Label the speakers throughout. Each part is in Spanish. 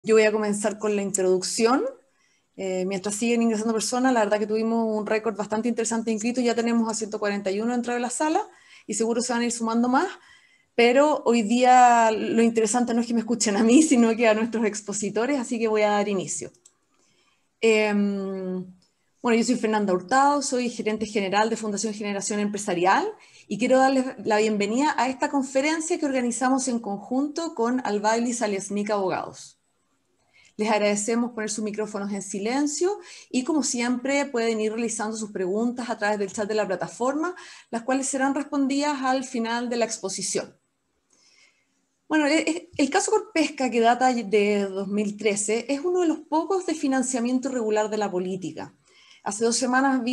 Speaker 1: Yo voy a comenzar con la introducción. Mientras siguen ingresando personas, la verdad que tuvimos un récord bastante interesante de inscritos, ya tenemos a 141 dentro de la sala y seguro se van a ir sumando más, pero hoy día lo interesante no es que me escuchen a mí, sino que a nuestros expositores, así que voy a dar inicio. Bueno, yo soy Fernanda Hurtado, soy gerente general de Fundación Generación Empresarial y quiero darles la bienvenida a esta conferencia que organizamos en conjunto con Albaylis Saliasnik Abogados. Les agradecemos poner sus micrófonos en silencio y, como siempre, pueden ir realizando sus preguntas a través del chat de la plataforma, las cuales serán respondidas al final de la exposición. Bueno, el caso Corpesca, que data de 2013, es uno de los pocos de financiamiento irregular de la política. Hace más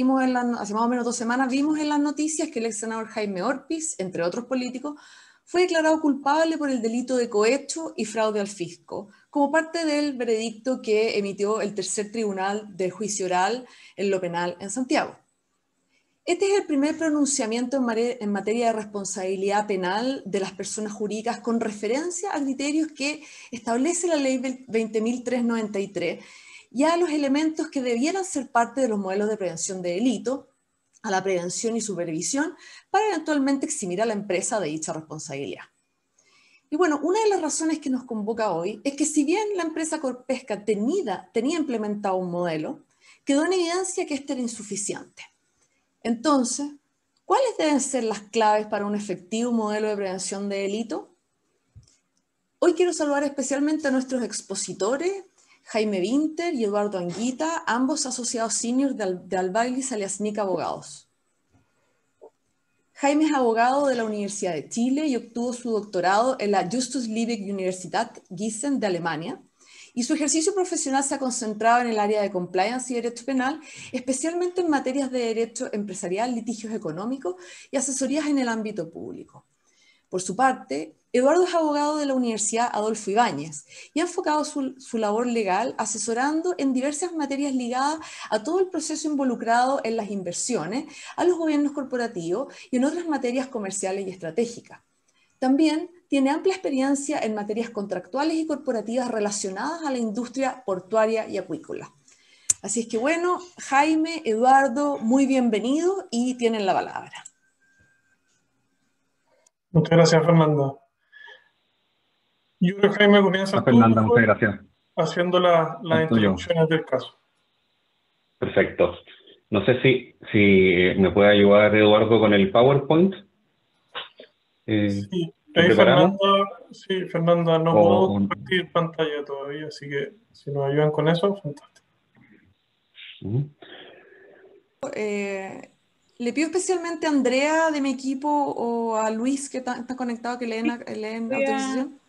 Speaker 1: o menos 2 semanas vimos en las noticias que el ex senador Jaime Orpiz, entre otros políticos, fue declarado culpable por el delito de cohecho y fraude al fisco, como parte del veredicto que emitió el tercer tribunal del juicio oral en lo penal en Santiago. Este es el primer pronunciamiento en materia de responsabilidad penal de las personas jurídicas con referencia a criterios que establece la ley 20.393 y a los elementos que debieran ser parte de los modelos de prevención de delito, a la prevención y supervisión, para eventualmente eximir a la empresa de dicha responsabilidad. Y bueno, una de las razones que nos convoca hoy es que si bien la empresa Corpesca tenía implementado un modelo, quedó en evidencia que este era insuficiente. Entonces, ¿cuáles deben ser las claves para un efectivo modelo de prevención de delito? Hoy quiero saludar especialmente a nuestros expositores, Jaime Winter y Eduardo Anguita, ambos asociados seniors de Albaylis Saliasnik Abogados. Jaime es abogado de la Universidad de Chile y obtuvo su doctorado en la Justus Liebig Universität Gießen de Alemania, y su ejercicio profesional se ha concentrado en el área de compliance y derecho penal, especialmente en materias de derecho empresarial, litigios económicos y asesorías en el ámbito público. Por su parte, Eduardo es abogado de la Universidad Adolfo Ibáñez y ha enfocado su labor legal asesorando en diversas materias ligadas a todo el proceso involucrado en las inversiones, a los gobiernos corporativos y en otras materias comerciales y estratégicas. También tiene amplia experiencia en materias contractuales y corporativas relacionadas a la industria portuaria y acuícola. Así es que bueno, Jaime, Eduardo, muy bienvenidos y tienen la palabra.
Speaker 2: Muchas gracias, Fernanda. Yo creo que Jaime comienza
Speaker 3: Fernanda, muchas gracias.
Speaker 2: Haciendo las introducciones del caso.
Speaker 3: Perfecto. No sé si me puede ayudar Eduardo con el PowerPoint.
Speaker 2: Sí, ahí Fernanda, no puedo compartir pantalla todavía, así que si nos ayudan con eso, fantástico.
Speaker 1: Le pido especialmente a Andrea de mi equipo o a Luis, que está conectado, que leen autorización.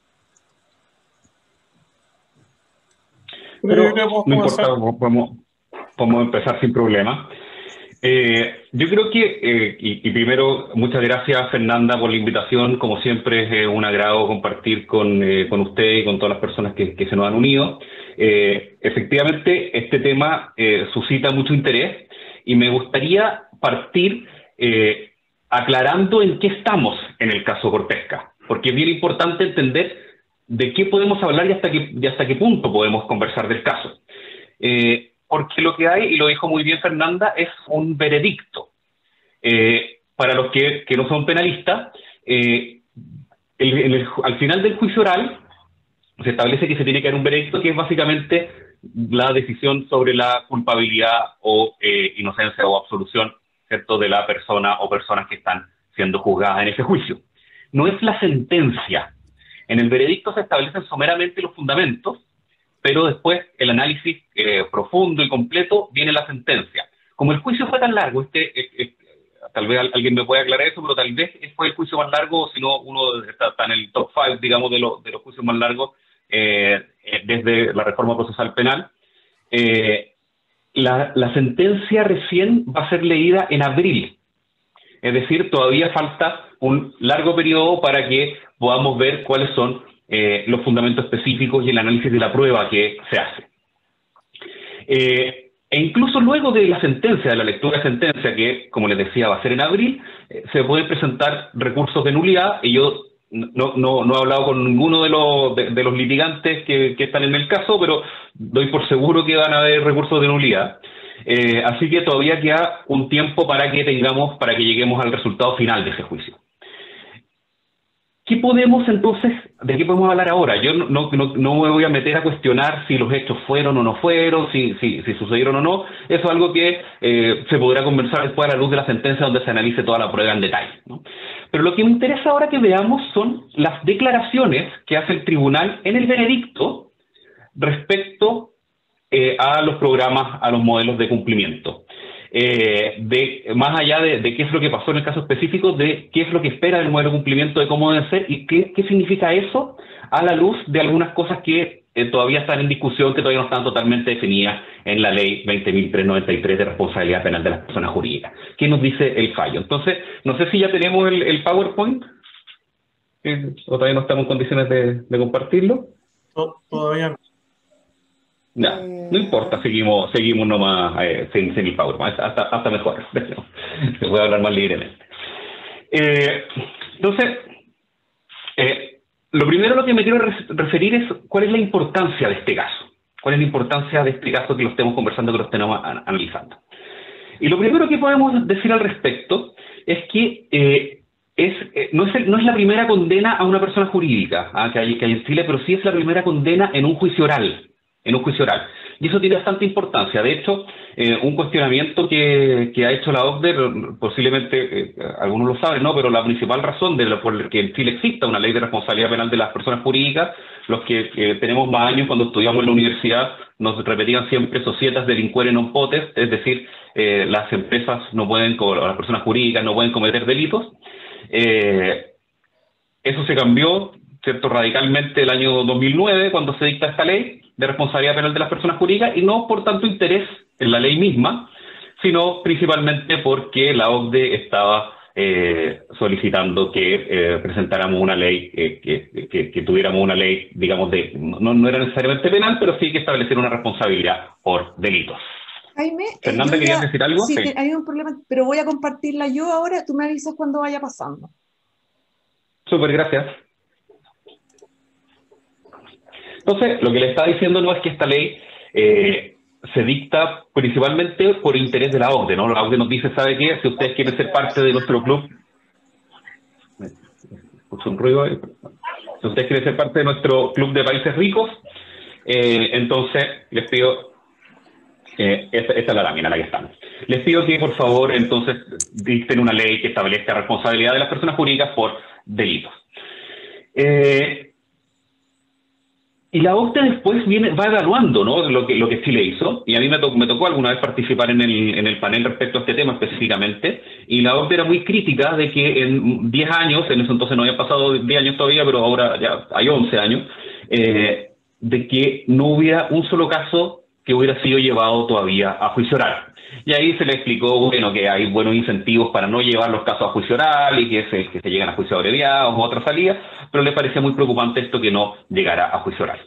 Speaker 3: Pero no importa, podemos empezar sin problema. Yo creo que, y primero, muchas gracias Fernanda por la invitación. Como siempre es un agrado compartir con usted y con todas las personas que se nos han unido. Efectivamente, este tema suscita mucho interés y me gustaría partir aclarando en qué estamos en el caso Corpesca, porque es bien importante entender de qué podemos hablar y hasta qué punto podemos conversar del caso. Porque lo que hay, y lo dijo muy bien Fernanda, es un veredicto. Para los que no son penalistas, al final del juicio oral se establece que se tiene que dar un veredicto que es básicamente la decisión sobre la culpabilidad o inocencia o absolución, ¿cierto?, de la persona o personas que están siendo juzgadas en ese juicio. No es la sentencia. En el veredicto se establecen someramente los fundamentos, pero después el análisis profundo y completo viene la sentencia. Como el juicio fue tan largo, tal vez alguien me puede aclarar eso, pero tal vez fue el juicio más largo, o si no, uno está en el top 5, digamos, de los juicios más largos desde la reforma procesal penal. La sentencia recién va a ser leída en abril. Es decir, todavía falta un largo periodo para que podamos ver cuáles son los fundamentos específicos y el análisis de la prueba que se hace. E incluso luego de la sentencia, de la lectura de sentencia, que como les decía va a ser en abril, se pueden presentar recursos de nulidad, y yo no he hablado con ninguno de los litigantes que están en el caso, pero doy por seguro que van a haber recursos de nulidad. Así que todavía queda un tiempo para que lleguemos al resultado final de ese juicio. ¿Qué podemos entonces, de qué podemos hablar ahora? Yo no me voy a meter a cuestionar si los hechos fueron o no fueron, si sucedieron o no. Eso es algo que se podrá conversar después a la luz de la sentencia, donde se analice toda la prueba en detalle, ¿no? Pero lo que me interesa ahora que veamos son las declaraciones que hace el tribunal en el veredicto respecto a los programas, a los modelos de cumplimiento. Más allá de qué es lo que pasó en el caso específico, de qué es lo que espera del modelo de cumplimiento, de cómo debe ser y qué significa eso a la luz de algunas cosas que todavía están en discusión, que todavía no están totalmente definidas en la ley 20.393 de responsabilidad penal de las personas jurídicas. ¿Qué nos dice el fallo? Entonces, no sé si ya tenemos el PowerPoint, o todavía no estamos en condiciones de compartirlo.
Speaker 2: Todavía no.
Speaker 3: Ya, no importa, seguimos nomás sin el PowerPoint, hasta mejor. Se puede hablar más libremente. Entonces, lo primero a lo que me quiero referir es cuál es la importancia de este caso. ¿Cuál es la importancia de este caso que lo estemos conversando, que lo estemos analizando? Y lo primero que podemos decir al respecto es que no es la primera condena a una persona jurídica que hay en Chile, pero sí es la primera condena en un juicio oral. Y eso tiene bastante importancia. De hecho, un cuestionamiento que ha hecho la OCDE, posiblemente algunos lo saben, ¿no? Pero la principal razón por que en Chile exista una ley de responsabilidad penal de las personas jurídicas, los que tenemos más años cuando estudiamos en la universidad, nos repetían siempre societas delinquere non potest, es decir, las empresas no pueden, las personas jurídicas no pueden cometer delitos. Eso se cambió, ¿cierto?, radicalmente el año 2009, cuando se dicta esta ley de responsabilidad penal de las personas jurídicas, y no por tanto interés en la ley misma, sino principalmente porque la OCDE estaba solicitando que presentáramos una ley, que tuviéramos una ley, digamos, no era necesariamente penal, pero sí que estableciera una responsabilidad por delitos.
Speaker 1: Jaime,
Speaker 3: Fernanda, ¿querías decir algo?
Speaker 1: Sí, hay un problema, pero voy a compartirla yo ahora, tú me avisas cuando vaya pasando.
Speaker 3: Súper, gracias. Entonces, lo que le está diciendo no es que esta ley se dicta principalmente por interés de la OCDE, ¿no? La OCDE nos dice, ¿sabe qué? Si ustedes quieren ser parte de nuestro club, escucho un ruido ahí. Si ustedes quieren ser parte de nuestro club de países ricos, entonces les pido, esta es la lámina en la que estamos. Les pido que, por favor, entonces dicten una ley que establezca responsabilidad de las personas jurídicas por delitos. Y la OCDE después va evaluando, ¿no?, lo que Chile hizo, y a mí me tocó alguna vez participar en el panel respecto a este tema específicamente, y la OCDE era muy crítica de que en 10 años, en ese entonces no habían pasado 10 años todavía, pero ahora ya hay 11 años, de que no hubiera un solo caso que hubiera sido llevado todavía a juicio oral. Y ahí se le explicó, bueno, que hay buenos incentivos para no llevar los casos a juicio oral y que se llegan a juicio abreviados o otras salidas, pero les parecía muy preocupante esto que no llegara a juicio oral.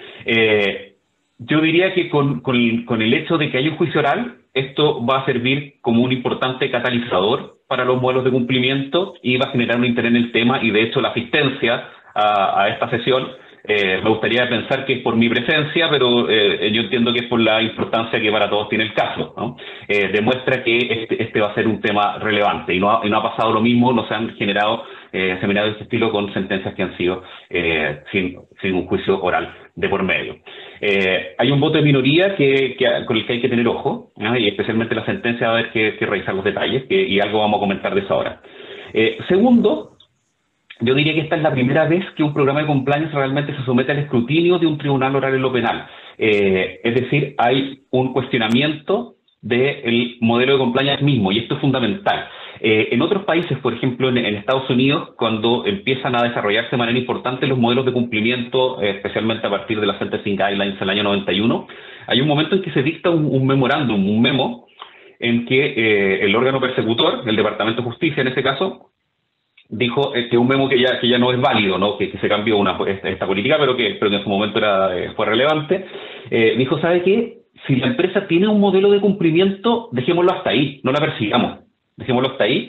Speaker 3: Yo diría que con el hecho de que haya un juicio oral, esto va a servir como un importante catalizador para los modelos de cumplimiento y va a generar un interés en el tema, y de hecho la asistencia a esta sesión, me gustaría pensar que es por mi presencia, pero yo entiendo que es por la importancia que para todos tiene el caso, ¿no? Demuestra que este va a ser un tema relevante, y no ha pasado lo mismo, no se han generado seminarios de este estilo con sentencias que han sido sin un juicio oral de por medio. Hay un voto de minoría con el que hay que tener ojo, ¿no? Y especialmente la sentencia va a haber que revisar los detalles, y algo vamos a comentar de eso ahora. Segundo, yo diría que esta es la primera vez que un programa de compliance realmente se somete al escrutinio de un tribunal oral en lo penal. Es decir, hay un cuestionamiento del modelo de compliance mismo, y esto es fundamental. En otros países, por ejemplo en Estados Unidos, cuando empiezan a desarrollarse de manera importante los modelos de cumplimiento, especialmente a partir de las Sentencing Guidelines del año 91, hay un momento en que se dicta un memorándum, un memo, en que el órgano persecutor, el Departamento de Justicia en ese caso, dijo que un memo que ya no es válido, ¿no?, que se cambió esta política, pero que en su momento fue relevante, dijo, ¿sabe qué? Si la empresa tiene un modelo de cumplimiento, dejémoslo hasta ahí, no la persigamos, dejémoslo hasta ahí,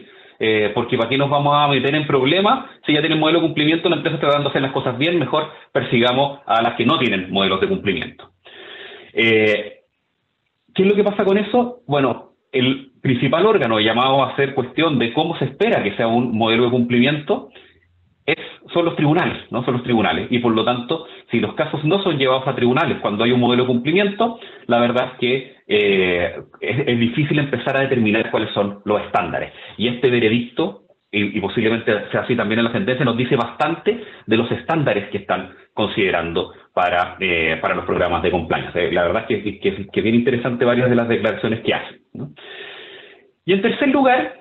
Speaker 3: porque ¿para qué nos vamos a meter en problemas si ya tienen modelo de cumplimiento, la empresa está tratando de hacer las cosas bien, mejor persigamos a las que no tienen modelos de cumplimiento. ¿Qué es lo que pasa con eso? Bueno, el principal órgano llamado a hacer cuestión de cómo se espera que sea un modelo de cumplimiento son los tribunales, ¿no? Son los tribunales. Y por lo tanto, si los casos no son llevados a tribunales cuando hay un modelo de cumplimiento, la verdad es que es difícil empezar a determinar cuáles son los estándares. Y este veredicto, y posiblemente sea así también en la sentencia, nos dice bastante de los estándares que están considerando para los programas de compliance. La verdad es que es bien interesante varias de las declaraciones que hacen, ¿no? Y en tercer lugar,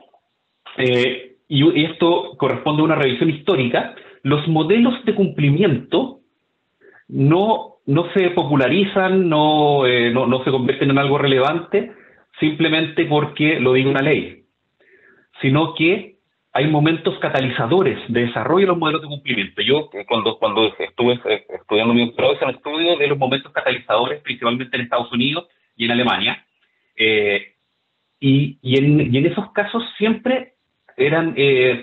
Speaker 3: y esto corresponde a una revisión histórica, los modelos de cumplimiento no se popularizan, no se convierten en algo relevante simplemente porque lo diga una ley, sino que hay momentos catalizadores de desarrollo de los modelos de cumplimiento. Yo cuando estuve estudiando mi doctorado, hice un estudio de los momentos catalizadores, principalmente en Estados Unidos y en Alemania, y en esos casos siempre eran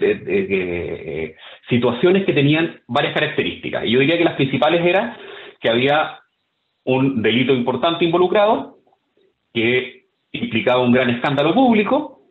Speaker 3: situaciones que tenían varias características. Y yo diría que las principales eran que había un delito importante involucrado, que implicaba un gran escándalo público,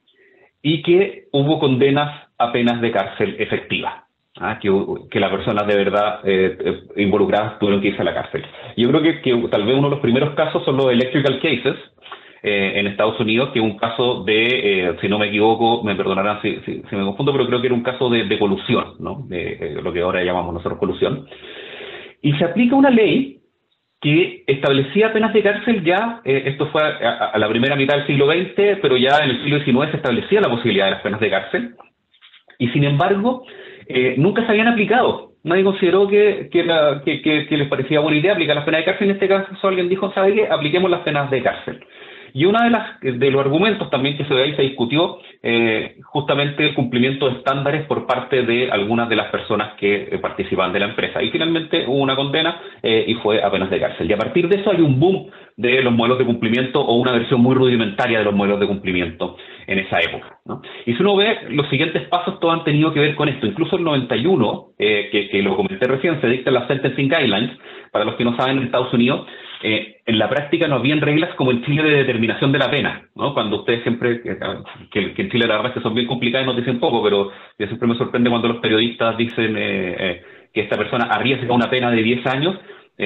Speaker 3: y que hubo condenas a penas de cárcel efectivas, que las personas de verdad involucradas tuvieron que irse a la cárcel. Yo creo que tal vez uno de los primeros casos son los electrical cases, en Estados Unidos, que es un caso de, si no me equivoco, me perdonarán si me confundo, pero creo que era un caso de colusión, ¿no? De lo que ahora llamamos nosotros colusión. Y se aplica una ley que establecía penas de cárcel ya, esto fue a la primera mitad del siglo XX, pero ya en el siglo XIX se establecía la posibilidad de las penas de cárcel, y sin embargo, nunca se habían aplicado. Nadie consideró que les parecía buena idea aplicar las penas de cárcel. En este caso alguien dijo, ¿sabe qué? Apliquemos las penas de cárcel. Y uno de los argumentos también que se discutió, justamente el cumplimiento de estándares por parte de algunas de las personas que participaban de la empresa. Y finalmente hubo una condena y fue a penas de cárcel. Y a partir de eso hay un boom de los modelos de cumplimiento, o una versión muy rudimentaria de los modelos de cumplimiento en esa época, ¿no? Y si uno ve, los siguientes pasos todos han tenido que ver con esto. Incluso el 91, que lo comenté recién, se dictan las Sentencing Guidelines. Para los que no saben, en Estados Unidos, en la práctica no habían reglas como en Chile de determinación de la pena, ¿no? Cuando ustedes siempre, que en Chile la verdad es que son bien complicadas y nos dicen poco, pero yo siempre me sorprende cuando los periodistas dicen que esta persona arriesga una pena de 10 años.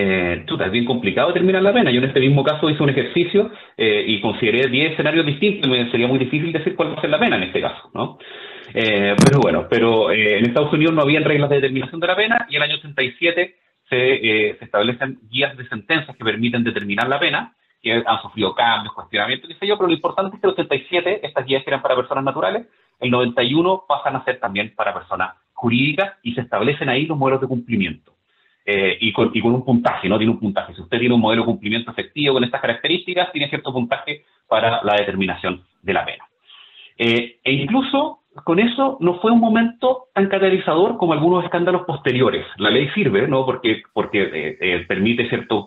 Speaker 3: Es bien complicado determinar la pena. Yo en este mismo caso hice un ejercicio y consideré 10 escenarios distintos, y me sería muy difícil decir cuál va a ser la pena en este caso, ¿no? Pero bueno, en Estados Unidos no habían reglas de determinación de la pena, y en el año 87 se establecen guías de sentencias que permiten determinar la pena, que han sufrido cambios, cuestionamientos, qué sé yo, pero lo importante es que en el 87 estas guías eran para personas naturales, el 91 pasan a ser también para personas jurídicas, y se establecen ahí los modelos de cumplimiento. Y con un puntaje, ¿no? Tiene un puntaje. Si usted tiene un modelo de cumplimiento efectivo con estas características, tiene cierto puntaje para la determinación de la pena. E incluso con eso no fue un momento tan catalizador como algunos escándalos posteriores. La ley sirve, ¿no? Porque permite, ¿cierto?,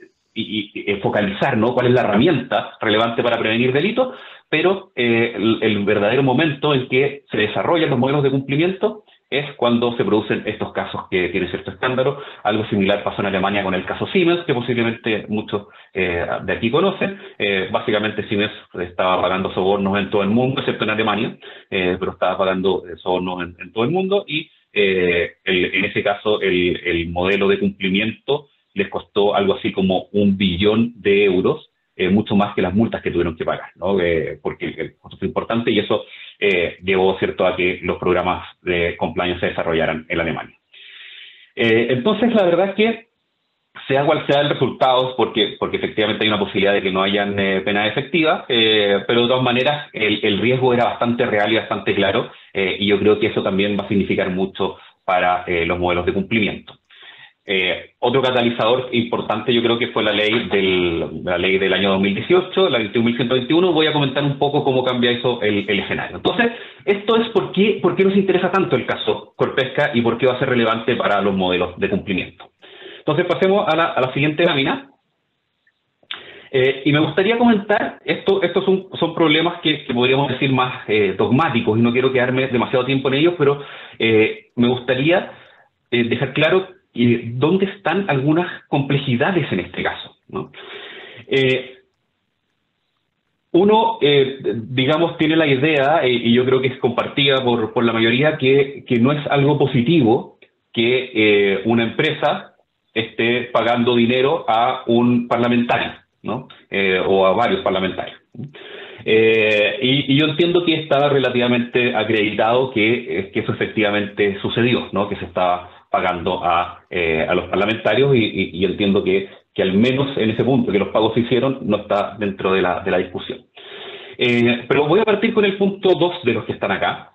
Speaker 3: y focalizar, ¿no?, cuál es la herramienta relevante para prevenir delitos, pero el verdadero momento en que se desarrollan los modelos de cumplimiento es cuando se producen estos casos que tienen cierto escándalo. Algo similar pasó en Alemania con el caso Siemens, que posiblemente muchos de aquí conocen. Básicamente Siemens estaba pagando sobornos en todo el mundo, excepto en Alemania, pero estaba pagando sobornos en todo el mundo, y en ese caso el modelo de cumplimiento les costó algo así como 1 billón de euros, mucho más que las multas que tuvieron que pagar, ¿no? Porque el costo fue importante, y eso llevó, ¿cierto?, a que los programas de compliance se desarrollaran en Alemania. Entonces, la verdad es que, sea cual sea el resultado, porque efectivamente hay una posibilidad de que no hayan penas efectivas, pero de todas maneras el riesgo era bastante real y bastante claro, y yo creo que eso también va a significar mucho para los modelos de cumplimiento. Otro catalizador importante yo creo que fue la ley del año 2018, la 21.121. Voy a comentar un poco cómo cambia eso el escenario. Entonces, esto es por qué nos interesa tanto el caso Corpesca y por qué va a ser relevante para los modelos de cumplimiento. Entonces, pasemos a la siguiente lámina. Y me gustaría comentar, estos son problemas que podríamos decir más dogmáticos, y no quiero quedarme demasiado tiempo en ellos, pero me gustaría dejar claro dónde están algunas complejidades en este caso, ¿no? Uno, digamos, tiene la idea, y yo creo que es compartida por la mayoría, que no es algo positivo que una empresa esté pagando dinero a un parlamentario, ¿no? O a varios parlamentarios. Y yo entiendo que está relativamente acreditado que eso efectivamente sucedió, ¿no? Que se estaba pagando a los parlamentarios, y entiendo que al menos en ese punto que los pagos se hicieron no está dentro de la discusión. Pero voy a partir con el punto 2 de los que están acá.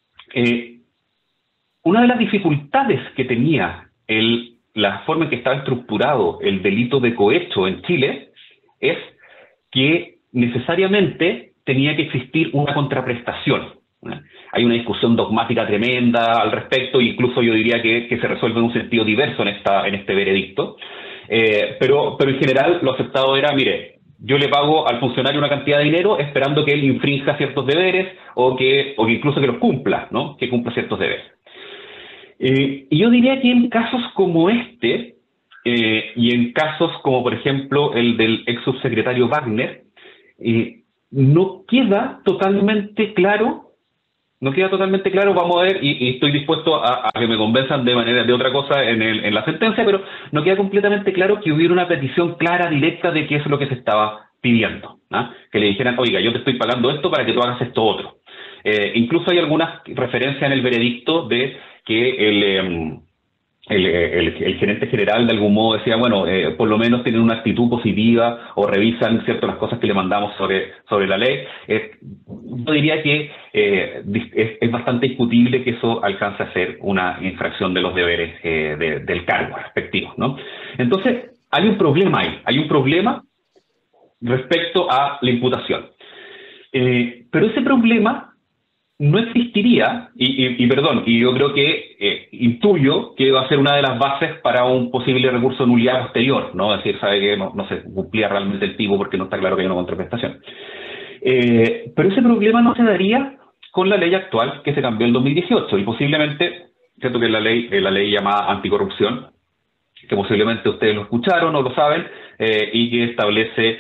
Speaker 3: Una de las dificultades que tenía la forma en que estaba estructurado el delito de cohecho en Chile es que necesariamente tenía que existir una contraprestación, ¿no? Hay una discusión dogmática tremenda al respecto, incluso yo diría que se resuelve en un sentido diverso en este veredicto, pero en general lo aceptado era, mire, yo le pago al funcionario una cantidad de dinero esperando que él infrinja ciertos deberes o que incluso que los cumpla, ¿no? Que cumpla ciertos deberes. Y yo diría que en casos como este, y en casos como por ejemplo el del ex subsecretario Wagner, no queda totalmente claro, vamos a ver, y estoy dispuesto a que me convenzan de otra cosa en la sentencia, pero no queda completamente claro que hubiera una petición clara, directa de qué es lo que se estaba pidiendo, ¿no? Que le dijeran, oiga, yo te estoy pagando esto para que tú hagas esto otro. Incluso hay algunas referencias en el veredicto de que el gerente general de algún modo decía, bueno, por lo menos tienen una actitud positiva o revisan, ¿cierto?, las cosas que le mandamos sobre la ley. Yo diría que es bastante discutible que eso alcance a ser una infracción de los deberes del cargo respectivo, ¿no? Entonces, hay un problema ahí, hay un problema respecto a la imputación. Pero ese problema no existiría, y yo creo que intuyo que va a ser una de las bases para un posible recurso de nulidad posterior, ¿no? Es decir, sabe que no se cumplía realmente el tipo porque no está claro que hay una contraprestación. Pero ese problema no se daría con la ley actual que se cambió en 2018, y posiblemente, cierto que es la ley llamada anticorrupción, que posiblemente ustedes lo escucharon o lo saben, y que establece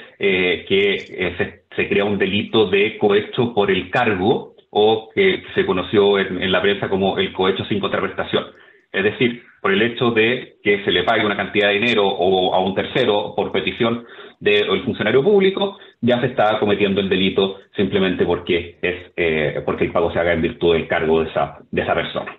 Speaker 3: que se crea un delito de cohecho por el cargo, o que se conoció en la prensa como el cohecho sin contraprestación. Es decir, por el hecho de que se le pague una cantidad de dinero o a un tercero por petición del funcionario público, ya se está cometiendo el delito simplemente porque el pago se haga en virtud del cargo de esa persona.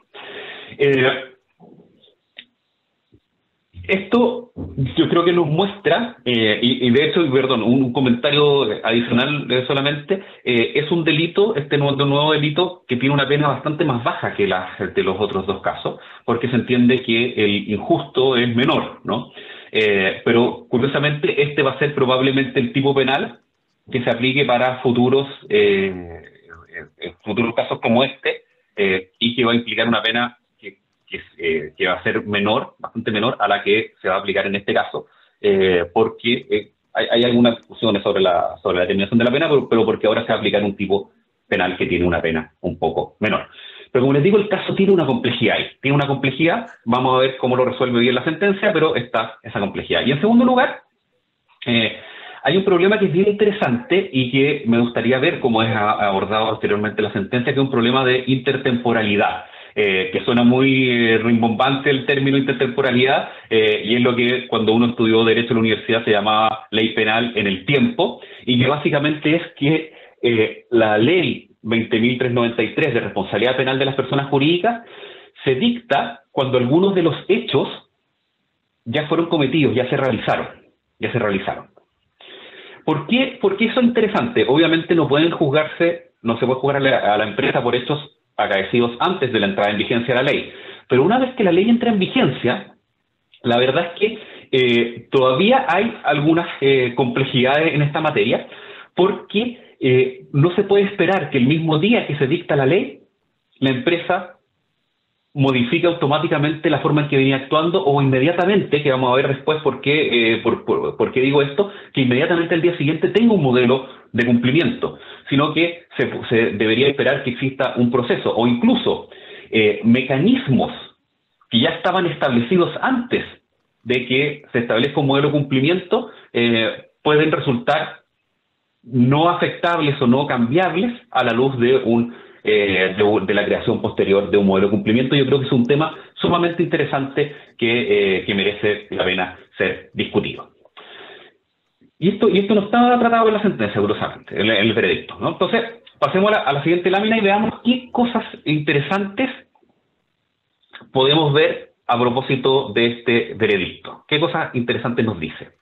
Speaker 3: Esto yo creo que nos muestra, y de hecho, un comentario adicional solamente, es un delito, este nuevo delito, que tiene una pena bastante más baja que la de los otros dos casos, porque se entiende que el injusto es menor, ¿no? Pero curiosamente este va a ser probablemente el tipo penal que se aplique para futuros casos como este, y que va a implicar una pena que va a ser bastante menor a la que se va a aplicar en este caso, porque hay algunas discusiones sobre la determinación de la pena, pero porque ahora se va a aplicar un tipo penal que tiene una pena un poco menor. Pero como les digo, el caso tiene una complejidad ahí. Tiene una complejidad, vamos a ver cómo lo resuelve bien la sentencia, pero está esa complejidad. Y en segundo lugar, hay un problema que es bien interesante y que me gustaría ver cómo es abordado posteriormente la sentencia, que es un problema de intertemporalidad. Que suena muy rimbombante el término intertemporalidad, y es lo que cuando uno estudió Derecho en la universidad se llamaba ley penal en el tiempo, y que básicamente es que la ley 20.393 de responsabilidad penal de las personas jurídicas se dicta cuando algunos de los hechos ya fueron cometidos, ya se realizaron. ¿Por qué eso es interesante? Obviamente no se puede juzgar a la empresa por hechos acaecidos antes de la entrada en vigencia de la ley. Pero una vez que la ley entra en vigencia, la verdad es que todavía hay algunas complejidades en esta materia, porque no se puede esperar que el mismo día que se dicta la ley, la empresa modifica automáticamente la forma en que venía actuando, o inmediatamente, que vamos a ver después por qué digo esto, que inmediatamente al día siguiente tenga un modelo de cumplimiento, sino que se debería esperar que exista un proceso, o incluso mecanismos que ya estaban establecidos antes de que se establezca un modelo de cumplimiento, pueden resultar no afectables o no cambiables a la luz de la creación posterior de un modelo de cumplimiento. Yo creo que es un tema sumamente interesante que merece la pena ser discutido. Y esto no estaba tratado en la sentencia, curiosamente, en el veredicto, ¿no? Entonces, pasemos a la siguiente lámina y veamos qué cosas interesantes podemos ver a propósito de este veredicto. ¿Qué cosas interesantes nos dice?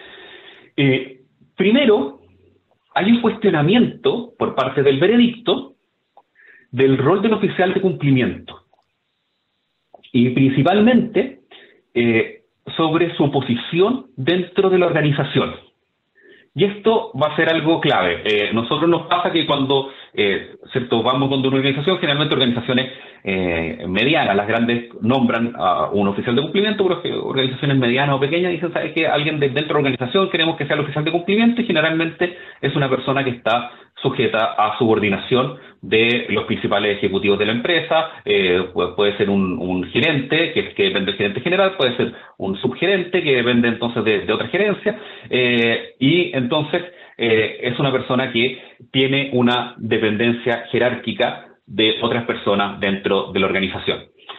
Speaker 3: Primero, hay un cuestionamiento por parte del veredicto del rol del oficial de cumplimiento, y principalmente sobre su posición dentro de la organización. Y esto va a ser algo clave. Nosotros nos pasa que cuando ¿cierto? Vamos donde una organización, generalmente organizaciones medianas, las grandes nombran a un oficial de cumplimiento, pero que organizaciones medianas o pequeñas dicen, ¿sabes qué? Alguien dentro de la organización queremos que sea el oficial de cumplimiento, y generalmente es una persona que está sujeta a subordinación de los principales ejecutivos de la empresa. Puede ser un gerente, que depende del gerente general, puede ser un subgerente, que depende entonces de otra gerencia, y entonces es una persona que tiene una dependencia jerárquica de otras personas dentro de la organización.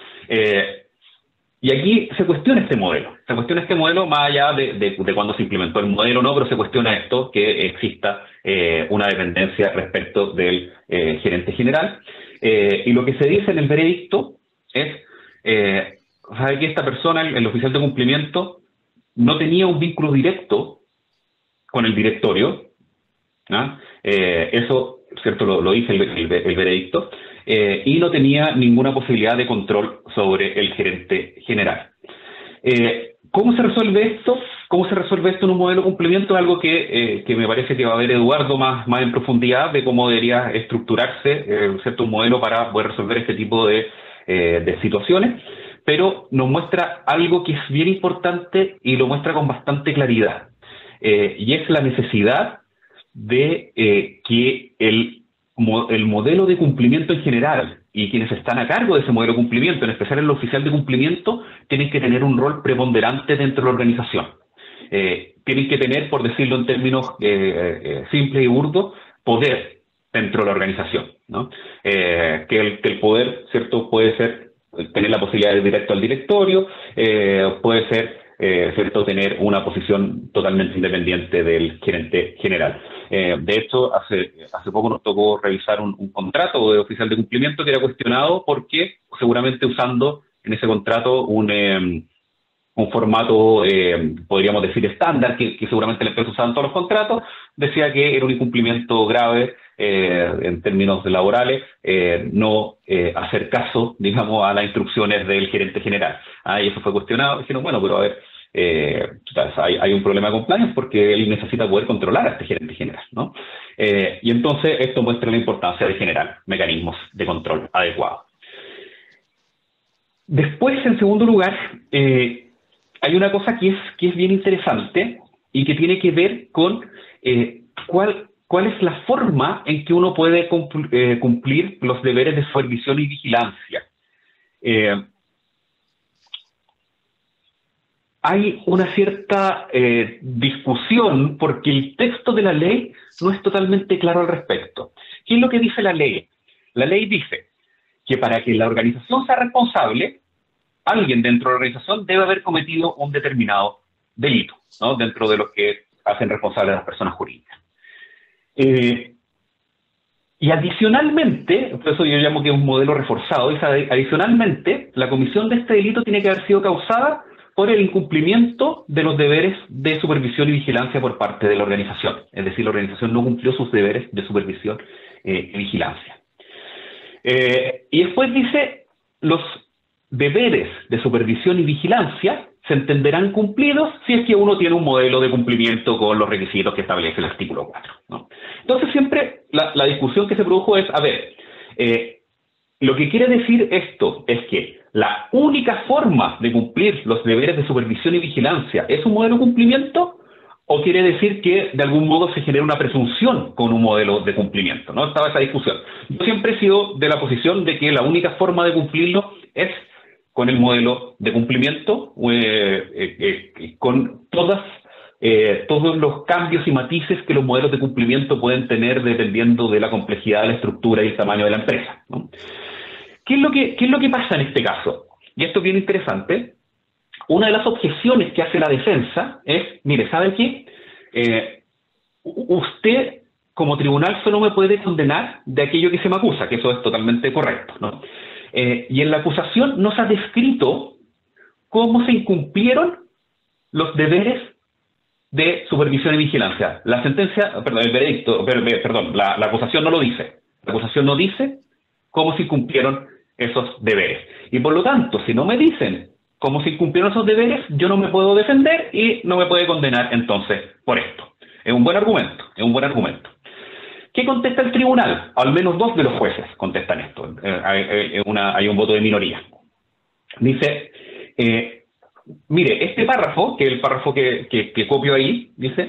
Speaker 3: Y aquí se cuestiona este modelo. Se cuestiona este modelo más allá de cuando se implementó el modelo, no, pero se cuestiona esto, que exista una dependencia respecto del gerente general. Y lo que se dice en el veredicto es, sabe que esta persona, el oficial de cumplimiento, no tenía un vínculo directo con el directorio, ¿no? Eso, ¿cierto? Lo dice el veredicto. Y no tenía ninguna posibilidad de control sobre el gerente general. ¿Cómo se resuelve esto? ¿Cómo se resuelve esto en un modelo de cumplimiento? Es algo que me parece que va a ver Eduardo más en profundidad, de cómo debería estructurarse un modelo para poder resolver este tipo de situaciones, pero nos muestra algo que es bien importante y lo muestra con bastante claridad, y es la necesidad de que el modelo de cumplimiento en general y quienes están a cargo de ese modelo de cumplimiento, en especial el oficial de cumplimiento, tienen que tener un rol preponderante dentro de la organización. Tienen que tener, por decirlo en términos simples y burdos, poder dentro de la organización, ¿no? Que el poder, ¿cierto?, puede ser tener la posibilidad de ir directo al directorio, puede ser ¿cierto?, tener una posición totalmente independiente del gerente general. De hecho, hace poco nos tocó revisar un contrato de oficial de cumplimiento que era cuestionado porque, seguramente usando en ese contrato un formato, podríamos decir, estándar, que seguramente la empresa usaba en todos los contratos, decía que era un incumplimiento grave en términos laborales, no hacer caso, digamos, a las instrucciones del gerente general. Y eso fue cuestionado. Dijeron, bueno, pero a ver, hay un problema de compliance porque él necesita poder controlar a este gerente general, ¿no? Y entonces esto muestra la importancia de generar mecanismos de control adecuados. Después, en segundo lugar, hay una cosa que es bien interesante y que tiene que ver con cuál es la forma en que uno puede cumplir los deberes de supervisión y vigilancia. Hay una cierta discusión porque el texto de la ley no es totalmente claro al respecto. ¿Qué es lo que dice la ley? La ley dice que para que la organización sea responsable, alguien dentro de la organización debe haber cometido un determinado delito, ¿no?, dentro de los que hacen responsables a las personas jurídicas. Y adicionalmente, por eso yo llamo que es un modelo reforzado, adicionalmente, la comisión de este delito tiene que haber sido causada por el incumplimiento de los deberes de supervisión y vigilancia por parte de la organización. Es decir, la organización no cumplió sus deberes de supervisión y vigilancia. Y después dice, los deberes de supervisión y vigilancia se entenderán cumplidos si es que uno tiene un modelo de cumplimiento con los requisitos que establece el artículo 4, ¿no? Entonces siempre la discusión que se produjo es, a ver, lo que quiere decir esto es que la única forma de cumplir los deberes de supervisión y vigilancia es un modelo de cumplimiento, o quiere decir que de algún modo se genera una presunción con un modelo de cumplimiento, ¿no? Estaba esa discusión. Yo siempre he sido de la posición de que la única forma de cumplirlo es con el modelo de cumplimiento, con todos los cambios y matices que los modelos de cumplimiento pueden tener dependiendo de la complejidad de la estructura y el tamaño de la empresa, ¿no? ¿Qué es lo que pasa en este caso? Y esto es bien interesante. Una de las objeciones que hace la defensa es, mire, ¿sabe qué? Usted, como tribunal, solo me puede condenar de aquello que se me acusa, que eso es totalmente correcto, ¿no? Y en la acusación no se ha descrito cómo se incumplieron los deberes de supervisión y vigilancia. La sentencia, perdón, el veredicto, perdón, la acusación no lo dice. La acusación no dice cómo se incumplieron esos deberes. Y por lo tanto, si no me dicen cómo se incumplieron esos deberes, yo no me puedo defender y no me puede condenar entonces por esto. Es un buen argumento, es un buen argumento. ¿Qué contesta el tribunal? Al menos 2 de los jueces contestan esto. Hay un voto de minoría. Dice, mire, este párrafo, que es el párrafo que copio ahí, dice,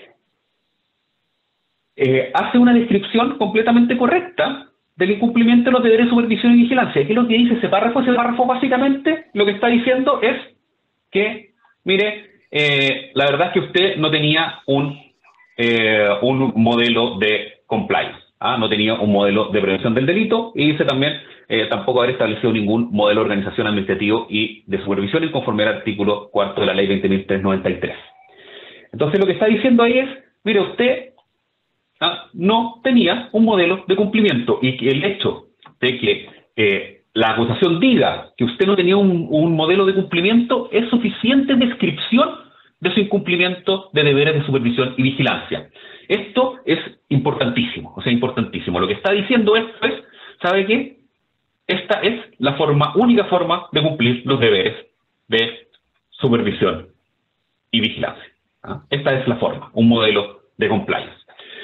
Speaker 3: hace una descripción completamente correcta del incumplimiento de los deberes de supervisión y vigilancia. ¿Qué es lo que dice ese párrafo? Ese párrafo básicamente lo que está diciendo es que, mire, la verdad es que usted no tenía un modelo de compliance, no tenía un modelo de prevención del delito, y dice también tampoco haber establecido ningún modelo de organización administrativo y de supervisión en conformidad al artículo 4 de la ley 20.393. Entonces lo que está diciendo ahí es, mire, usted no tenía un modelo de cumplimiento, y que el hecho de que la acusación diga que usted no tenía un modelo de cumplimiento es suficiente descripción de su incumplimiento de deberes de supervisión y vigilancia. Esto es importantísimo, o sea, importantísimo. Lo que está diciendo esto es, ¿sabe qué? Esta es la única forma de cumplir los deberes de supervisión y vigilancia. Esta es la forma, un modelo de compliance.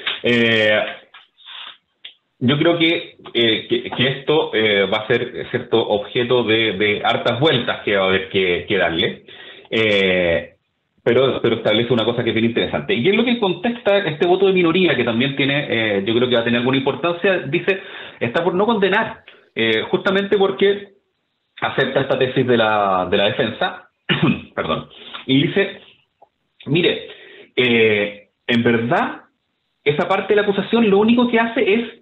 Speaker 3: Yo creo que esto va a ser cierto objeto de hartas vueltas que va a haber que darle, pero establece una cosa que es bien interesante. Y es lo que contesta este voto de minoría, que también tiene, yo creo que va a tener alguna importancia. Dice, está por no condenar, justamente porque acepta esta tesis de la defensa, perdón, y dice, mire, en verdad, esa parte de la acusación lo único que hace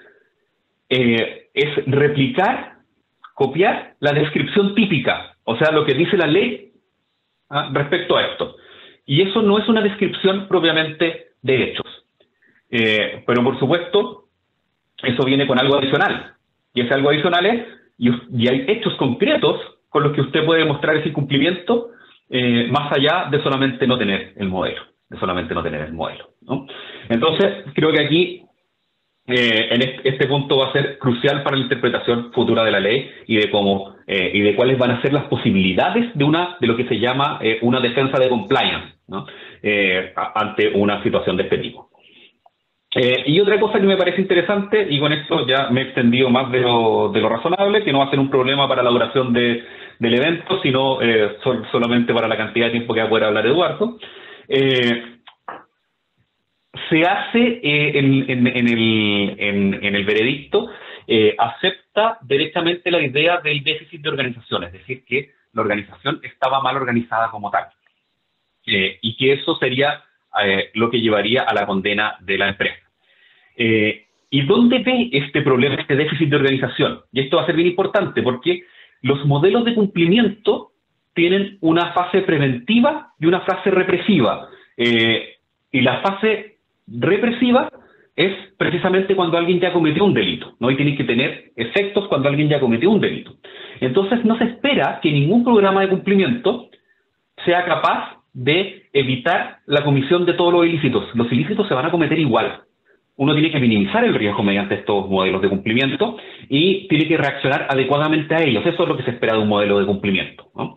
Speaker 3: es replicar, copiar la descripción típica, o sea, lo que dice la ley respecto a esto. Y eso no es una descripción propiamente de hechos. Pero por supuesto, eso viene con algo adicional. Y ese algo adicional es, y hay hechos concretos con los que usted puede demostrar ese incumplimiento, más allá de solamente no tener el modelo. ¿No? Entonces, creo que aquí, en este punto va a ser crucial para la interpretación futura de la ley y de cómo y de cuáles van a ser las posibilidades de lo que se llama una defensa de compliance, ¿no? Ante una situación de este tipo. Y otra cosa que me parece interesante, y con esto ya me he extendido más de lo razonable, que no va a ser un problema para la duración del evento, sino solamente para la cantidad de tiempo que va a poder hablar Eduardo. Se hace en el veredicto, acepta directamente la idea del déficit de organización, es decir, que la organización estaba mal organizada como tal, y que eso sería lo que llevaría a la condena de la empresa. ¿Y dónde ve este problema, este déficit de organización? Y esto va a ser bien importante porque los modelos de cumplimiento tienen una fase preventiva y una fase represiva. Y la fase represiva es precisamente cuando alguien ya cometió un delito, ¿no? Y tiene que tener efectos cuando alguien ya cometió un delito. Entonces no se espera que ningún programa de cumplimiento sea capaz de evitar la comisión de todos los ilícitos. Los ilícitos se van a cometer igual. Uno tiene que minimizar el riesgo mediante estos modelos de cumplimiento y tiene que reaccionar adecuadamente a ellos. Eso es lo que se espera de un modelo de cumplimiento, ¿no?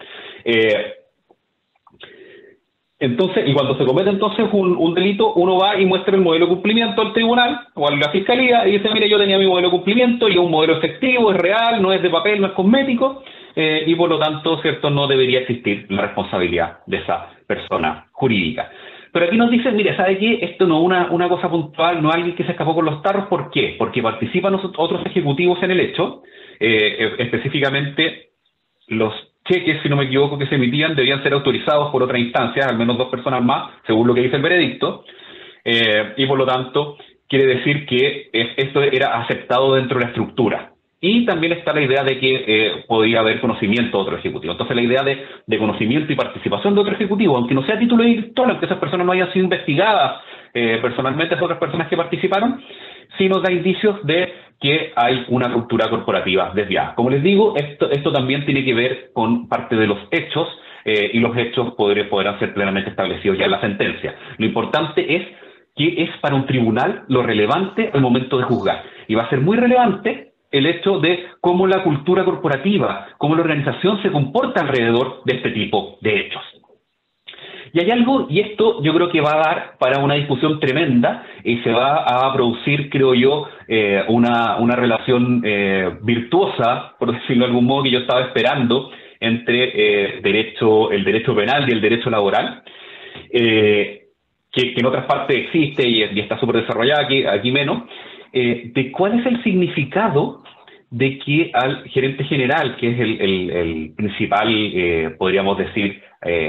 Speaker 3: Entonces, y cuando se comete entonces un delito, uno va y muestra el modelo de cumplimiento al tribunal o a la fiscalía y dice, mire, yo tenía mi modelo de cumplimiento y es un modelo efectivo, es real, no es de papel, no es cosmético, y por lo tanto, ¿cierto?, no debería existir la responsabilidad de esa persona jurídica. Pero aquí nos dicen, mire, ¿sabe qué? Esto no es una cosa puntual, no es alguien que se escapó con los tarros. ¿Por qué? Porque participan otros ejecutivos en el hecho, específicamente los cheques, si no me equivoco, que se emitían debían ser autorizados por otra instancia, al menos 2 personas más, según lo que dice el veredicto, y por lo tanto quiere decir que esto era aceptado dentro de la estructura. Y también está la idea de que podía haber conocimiento de otro ejecutivo. Entonces la idea de conocimiento y participación de otro ejecutivo, aunque no sea a título director, aunque esas personas no hayan sido investigadas personalmente, esas otras personas que participaron, sí nos da indicios de que hay una cultura corporativa desviada. Como les digo, esto también tiene que ver con parte de los hechos, y los hechos podrán ser plenamente establecidos ya en la sentencia. Lo importante es qué es para un tribunal lo relevante al momento de juzgar. Y va a ser muy relevante el hecho de cómo la cultura corporativa, cómo la organización se comporta alrededor de este tipo de hechos. Y hay algo, y esto yo creo que va a dar para una discusión tremenda y se va a producir, creo yo, una relación virtuosa, por decirlo de algún modo, que yo estaba esperando entre el derecho penal y el derecho laboral, que en otras partes existe y está súper desarrollada, aquí menos, de cuál es el significado de que al gerente general, que es el principal, podríamos decir,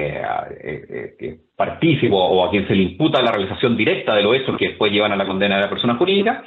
Speaker 3: partícipe o a quien se le imputa la realización directa de los hechos que después llevan a la condena de la persona jurídica,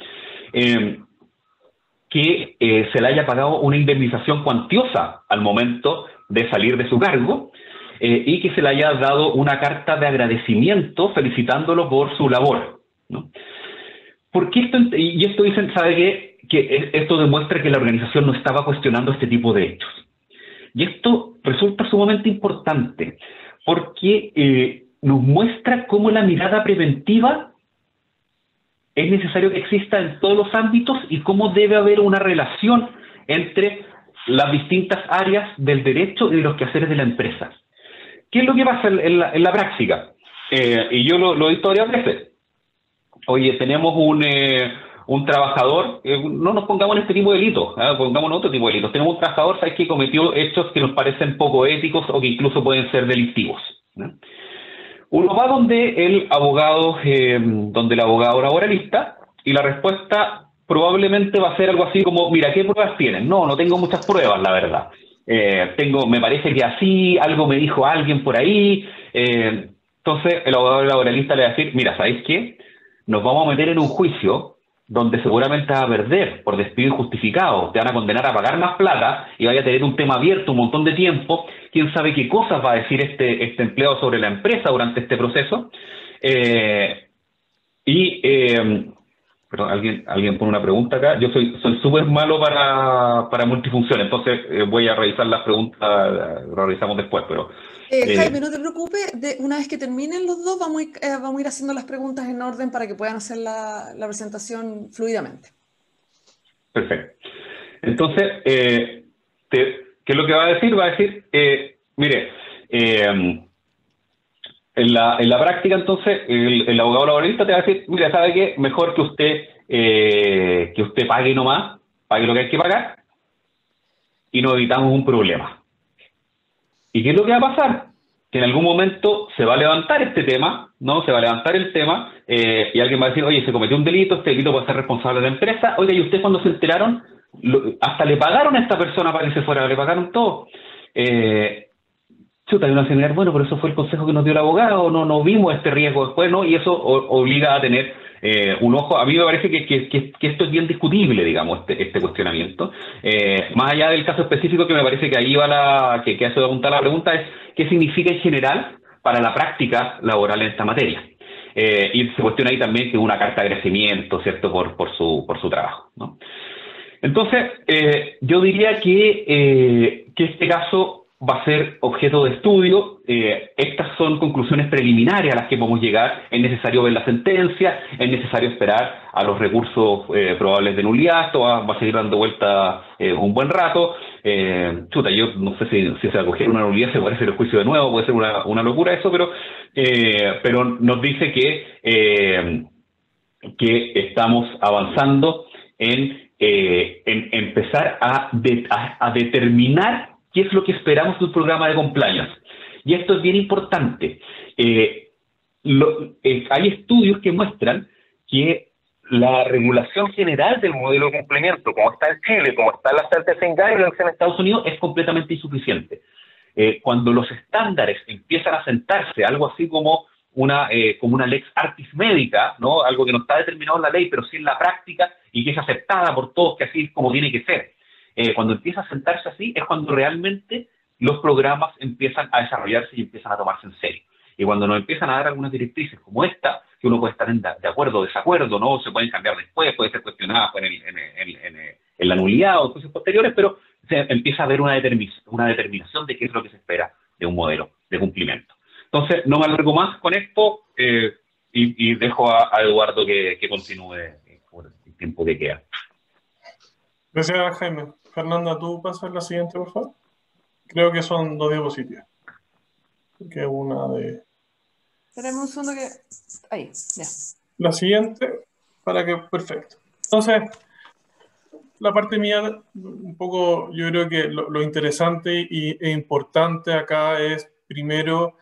Speaker 3: que se le haya pagado una indemnización cuantiosa al momento de salir de su cargo, y que se le haya dado una carta de agradecimiento felicitándolo por su labor, ¿no? ¿Por qué esto dicen, sabe qué? Que esto demuestra que la organización no estaba cuestionando este tipo de hechos. Y esto resulta sumamente importante porque nos muestra cómo la mirada preventiva es necesario que exista en todos los ámbitos y cómo debe haber una relación entre las distintas áreas del derecho y de los quehaceres de la empresa. ¿Qué es lo que pasa en la práctica? Y yo lo he visto varias veces. Oye, tenemos un trabajador, no nos pongamos en este tipo de delitos, pongamos en otro tipo de delitos. Tenemos un trabajador, ¿sabes?, que cometió hechos que nos parecen poco éticos o que incluso pueden ser delictivos, ¿no? Uno va donde el abogado laboralista, y la respuesta probablemente va a ser algo así como, mira, ¿qué pruebas tienes? No tengo muchas pruebas, la verdad. Me parece que así, algo me dijo alguien por ahí. Entonces el abogado laboralista le va a decir, mira, ¿sabéis qué? Nos vamos a meter en un juicio donde seguramente vas a perder por despido injustificado, te van a condenar a pagar más plata y vaya a tener un tema abierto un montón de tiempo, quién sabe qué cosas va a decir este empleado sobre la empresa durante este proceso. Perdón, alguien pone una pregunta acá. Yo soy súper malo para multifunción, entonces voy a revisar las preguntas, lo revisamos después, pero...
Speaker 1: Jaime, no te preocupes, una vez que terminen los dos vamos a ir haciendo las preguntas en orden para que puedan hacer la presentación fluidamente.
Speaker 3: Perfecto. Entonces, ¿qué es lo que va a decir? Va a decir, mire, en la práctica, entonces, el abogado laboralista te va a decir, mira, ¿sabe qué? Mejor que usted pague nomás, pague lo que hay que pagar, y nos evitamos un problema. ¿Y qué es lo que va a pasar? Que en algún momento se va a levantar este tema, ¿no? Se va a levantar el tema, y alguien va a decir, oye, se cometió un delito, este delito puede ser responsable de la empresa. Oiga, ¿y ustedes cuando se enteraron? Hasta le pagaron a esta persona para que se fuera, le pagaron todo. Chuta, hay una señal, bueno, pero eso fue el consejo que nos dio el abogado, no vimos este riesgo después, ¿no? Y eso obliga a tener un ojo. A mí me parece que esto es bien discutible, digamos, este cuestionamiento. Más allá del caso específico, que me parece que ahí va que hace apuntar la pregunta, es qué significa en general para la práctica laboral en esta materia. Y se cuestiona ahí también que es una carta de agradecimiento, ¿cierto?, por su trabajo, ¿no? Entonces, yo diría que este caso va a ser objeto de estudio. Estas son conclusiones preliminares a las que podemos llegar. Es necesario ver la sentencia, es necesario esperar a los recursos probables de nulidad. Esto va a seguir dando vuelta un buen rato. Yo no sé si se va a coger una nulidad, se puede hacer el juicio de nuevo, puede ser una locura eso, pero nos dice que estamos avanzando en empezar a determinar qué es lo que esperamos de un programa de compliance. Y esto es bien importante. Hay estudios que muestran que la regulación general del modelo de cumplimiento, como está en Chile, como está en las Sentencing Guidelines en Estados Unidos, es completamente insuficiente. Cuando los estándares empiezan a sentarse, algo así como una lex artis médica, ¿no? Algo que no está determinado en la ley, pero sí en la práctica y que es aceptada por todos, que así es como tiene que ser. Cuando empieza a sentarse así, es cuando realmente los programas empiezan a desarrollarse y empiezan a tomarse en serio. Y cuando nos empiezan a dar algunas directrices como esta, que uno puede estar de acuerdo o desacuerdo, ¿no? Se pueden cambiar después, puede ser cuestionada en la nulidad o cosas posteriores, pero se empieza a haber una determinación de qué es lo que se espera de un modelo de cumplimiento. Entonces, no me alargo más con esto y dejo a Eduardo que continúe por el tiempo que queda.
Speaker 2: Gracias, Jaime. Fernanda, ¿tú pasas la siguiente, por favor? Creo que son 2 diapositivas. Que una de...
Speaker 1: Esperemos un segundo que... Ahí, ya.
Speaker 2: La siguiente, para que... Perfecto. Entonces, la parte mía, un poco, yo creo que lo interesante e importante acá es, primero,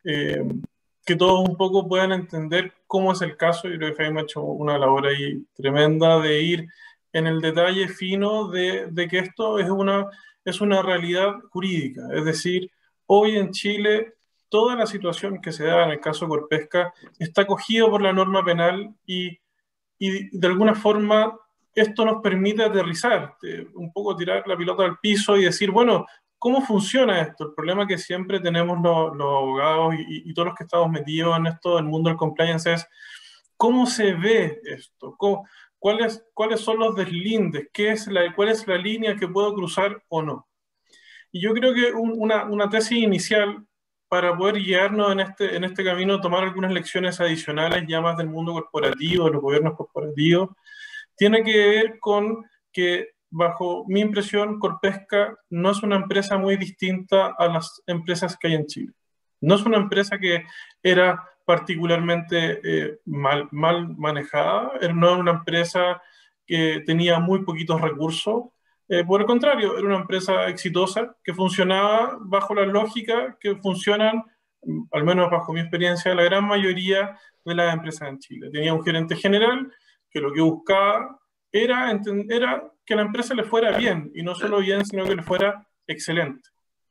Speaker 2: que todos un poco puedan entender cómo es el caso. Yo creo que Jaime ha hecho una labor ahí tremenda de ir en el detalle fino de que esto es una realidad jurídica. Es decir, hoy en Chile, toda la situación que se da en el caso Corpesca está cogido por la norma penal y de alguna forma esto nos permite aterrizar, un poco tirar la pelota al piso y decir, bueno, ¿cómo funciona esto? El problema que siempre tenemos los abogados y todos los que estamos metidos en esto, en el mundo del compliance, es ¿cómo se ve esto? ¿Cuáles son los deslindes? ¿Cuál es la línea que puedo cruzar o no? Y yo creo que una tesis inicial para poder guiarnos en este camino, tomar algunas lecciones adicionales ya más del mundo corporativo, de los gobiernos corporativos, tiene que ver con que, bajo mi impresión, Corpesca no es una empresa muy distinta a las empresas que hay en Chile. No es una empresa que era particularmente mal manejada, no era una empresa que tenía muy poquitos recursos. Por el contrario, era una empresa exitosa que funcionaba bajo la lógica que funcionan, al menos bajo mi experiencia, la gran mayoría de las empresas en Chile. Tenía un gerente general que lo que buscaba era que a la empresa le fuera bien, y no solo bien, sino que le fuera excelente.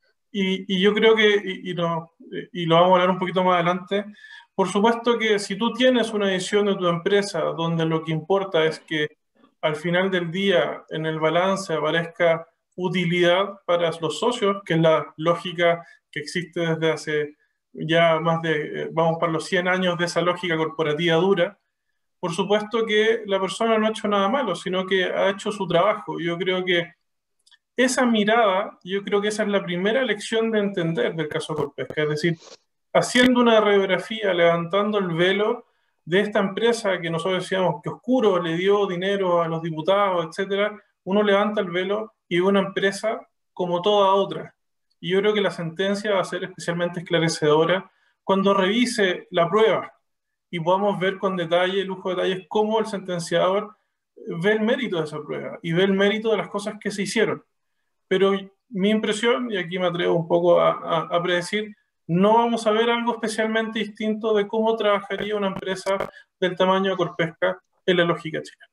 Speaker 2: Y yo creo que, y lo vamos a hablar un poquito más adelante, por supuesto que si tú tienes una visión de tu empresa donde lo que importa es que al final del día en el balance aparezca utilidad para los socios, que es la lógica que existe desde hace ya vamos para los 100 años de esa lógica corporativa dura, por supuesto que la persona no ha hecho nada malo, sino que ha hecho su trabajo. Yo creo que esa mirada, yo creo que esa es la primera lección de entender del caso Corpesca, es decir, haciendo una radiografía, levantando el velo de esta empresa que nosotros decíamos que oscuro le dio dinero a los diputados, etcétera, uno levanta el velo y ve una empresa como toda otra. Y yo creo que la sentencia va a ser especialmente esclarecedora cuando revise la prueba y podamos ver con detalle, lujo de detalles, cómo el sentenciador ve el mérito de esa prueba y ve el mérito de las cosas que se hicieron. Pero mi impresión, y aquí me atrevo un poco a predecir, no vamos a ver algo especialmente distinto de cómo trabajaría una empresa del tamaño de Corpesca en la lógica chilena.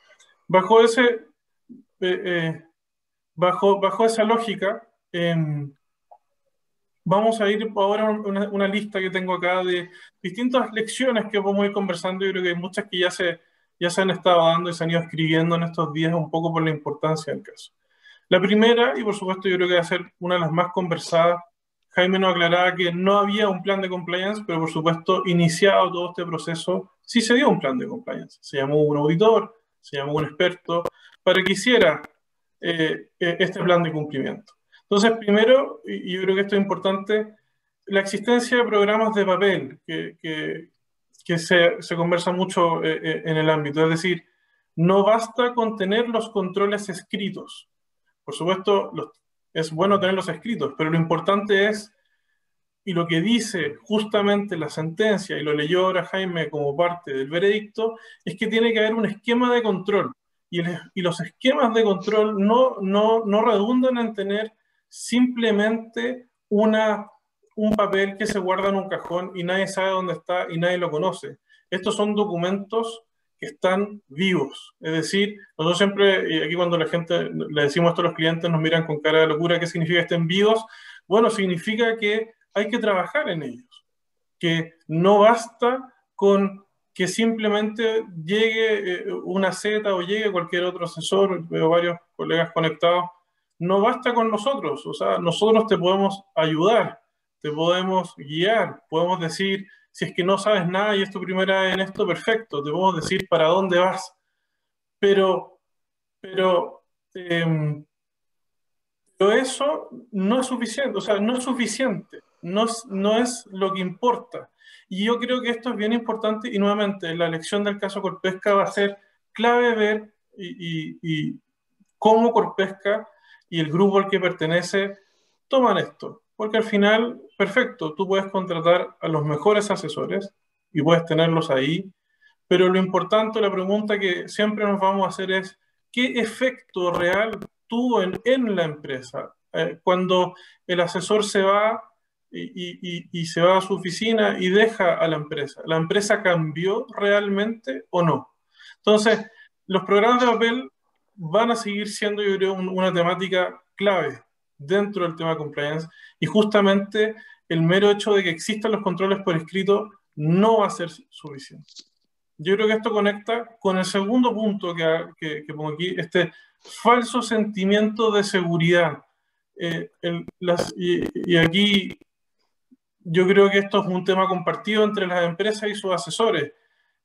Speaker 2: Bajo esa lógica, vamos a ir ahora a una lista que tengo acá de distintas lecciones que podemos ir conversando. Yo creo que hay muchas que ya se han estado dando y se han ido escribiendo en estos días un poco por la importancia del caso. La primera, y por supuesto yo creo que va a ser una de las más conversadas, Jaime nos aclaraba que no había un plan de compliance, pero por supuesto, iniciado todo este proceso, sí se dio un plan de compliance. Se llamó un auditor, se llamó un experto, para que hiciera este plan de cumplimiento. Entonces, primero, y yo creo que esto es importante, la existencia de programas de papel que se conversa mucho en el ámbito. Es decir, no basta con tener los controles escritos. Por supuesto, es bueno tenerlos escritos, pero lo importante es, y lo que dice justamente la sentencia, y lo leyó ahora Jaime como parte del veredicto, es que tiene que haber un esquema de control. Y los esquemas de control no redundan en tener simplemente un papel que se guarda en un cajón y nadie sabe dónde está y nadie lo conoce. Estos son documentos que están vivos. Es decir, nosotros siempre, y aquí cuando la gente le decimos esto a los clientes, nos miran con cara de locura. ¿Qué significa que estén vivos? Bueno, significa que hay que trabajar en ellos, que no basta con que simplemente llegue una Z o llegue cualquier otro asesor. Veo varios colegas conectados. No basta con nosotros, o sea, nosotros te podemos ayudar, te podemos guiar, podemos decir, si es que no sabes nada y es tu primera vez en esto, perfecto, te podemos decir para dónde vas, pero, pero, eh, pero eso no es suficiente, o sea, no es suficiente, no es lo que importa. Y yo creo que esto es bien importante y nuevamente la elección del caso Corpesca va a ser clave ver y cómo Corpesca y el grupo al que pertenece toman esto. Porque al final, perfecto, tú puedes contratar a los mejores asesores y puedes tenerlos ahí, pero lo importante, la pregunta que siempre nos vamos a hacer es, ¿qué efecto real tuvo en la empresa? Cuando el asesor se va y se va a su oficina y deja a ¿la empresa cambió realmente o no? Entonces, los programas de papel van a seguir siendo, yo creo, una temática clave dentro del tema compliance, y justamente el mero hecho de que existan los controles por escrito no va a ser suficiente. Yo creo que esto conecta con el segundo punto que pongo aquí, este falso sentimiento de seguridad. Y aquí yo creo que esto es un tema compartido entre las empresas y sus asesores.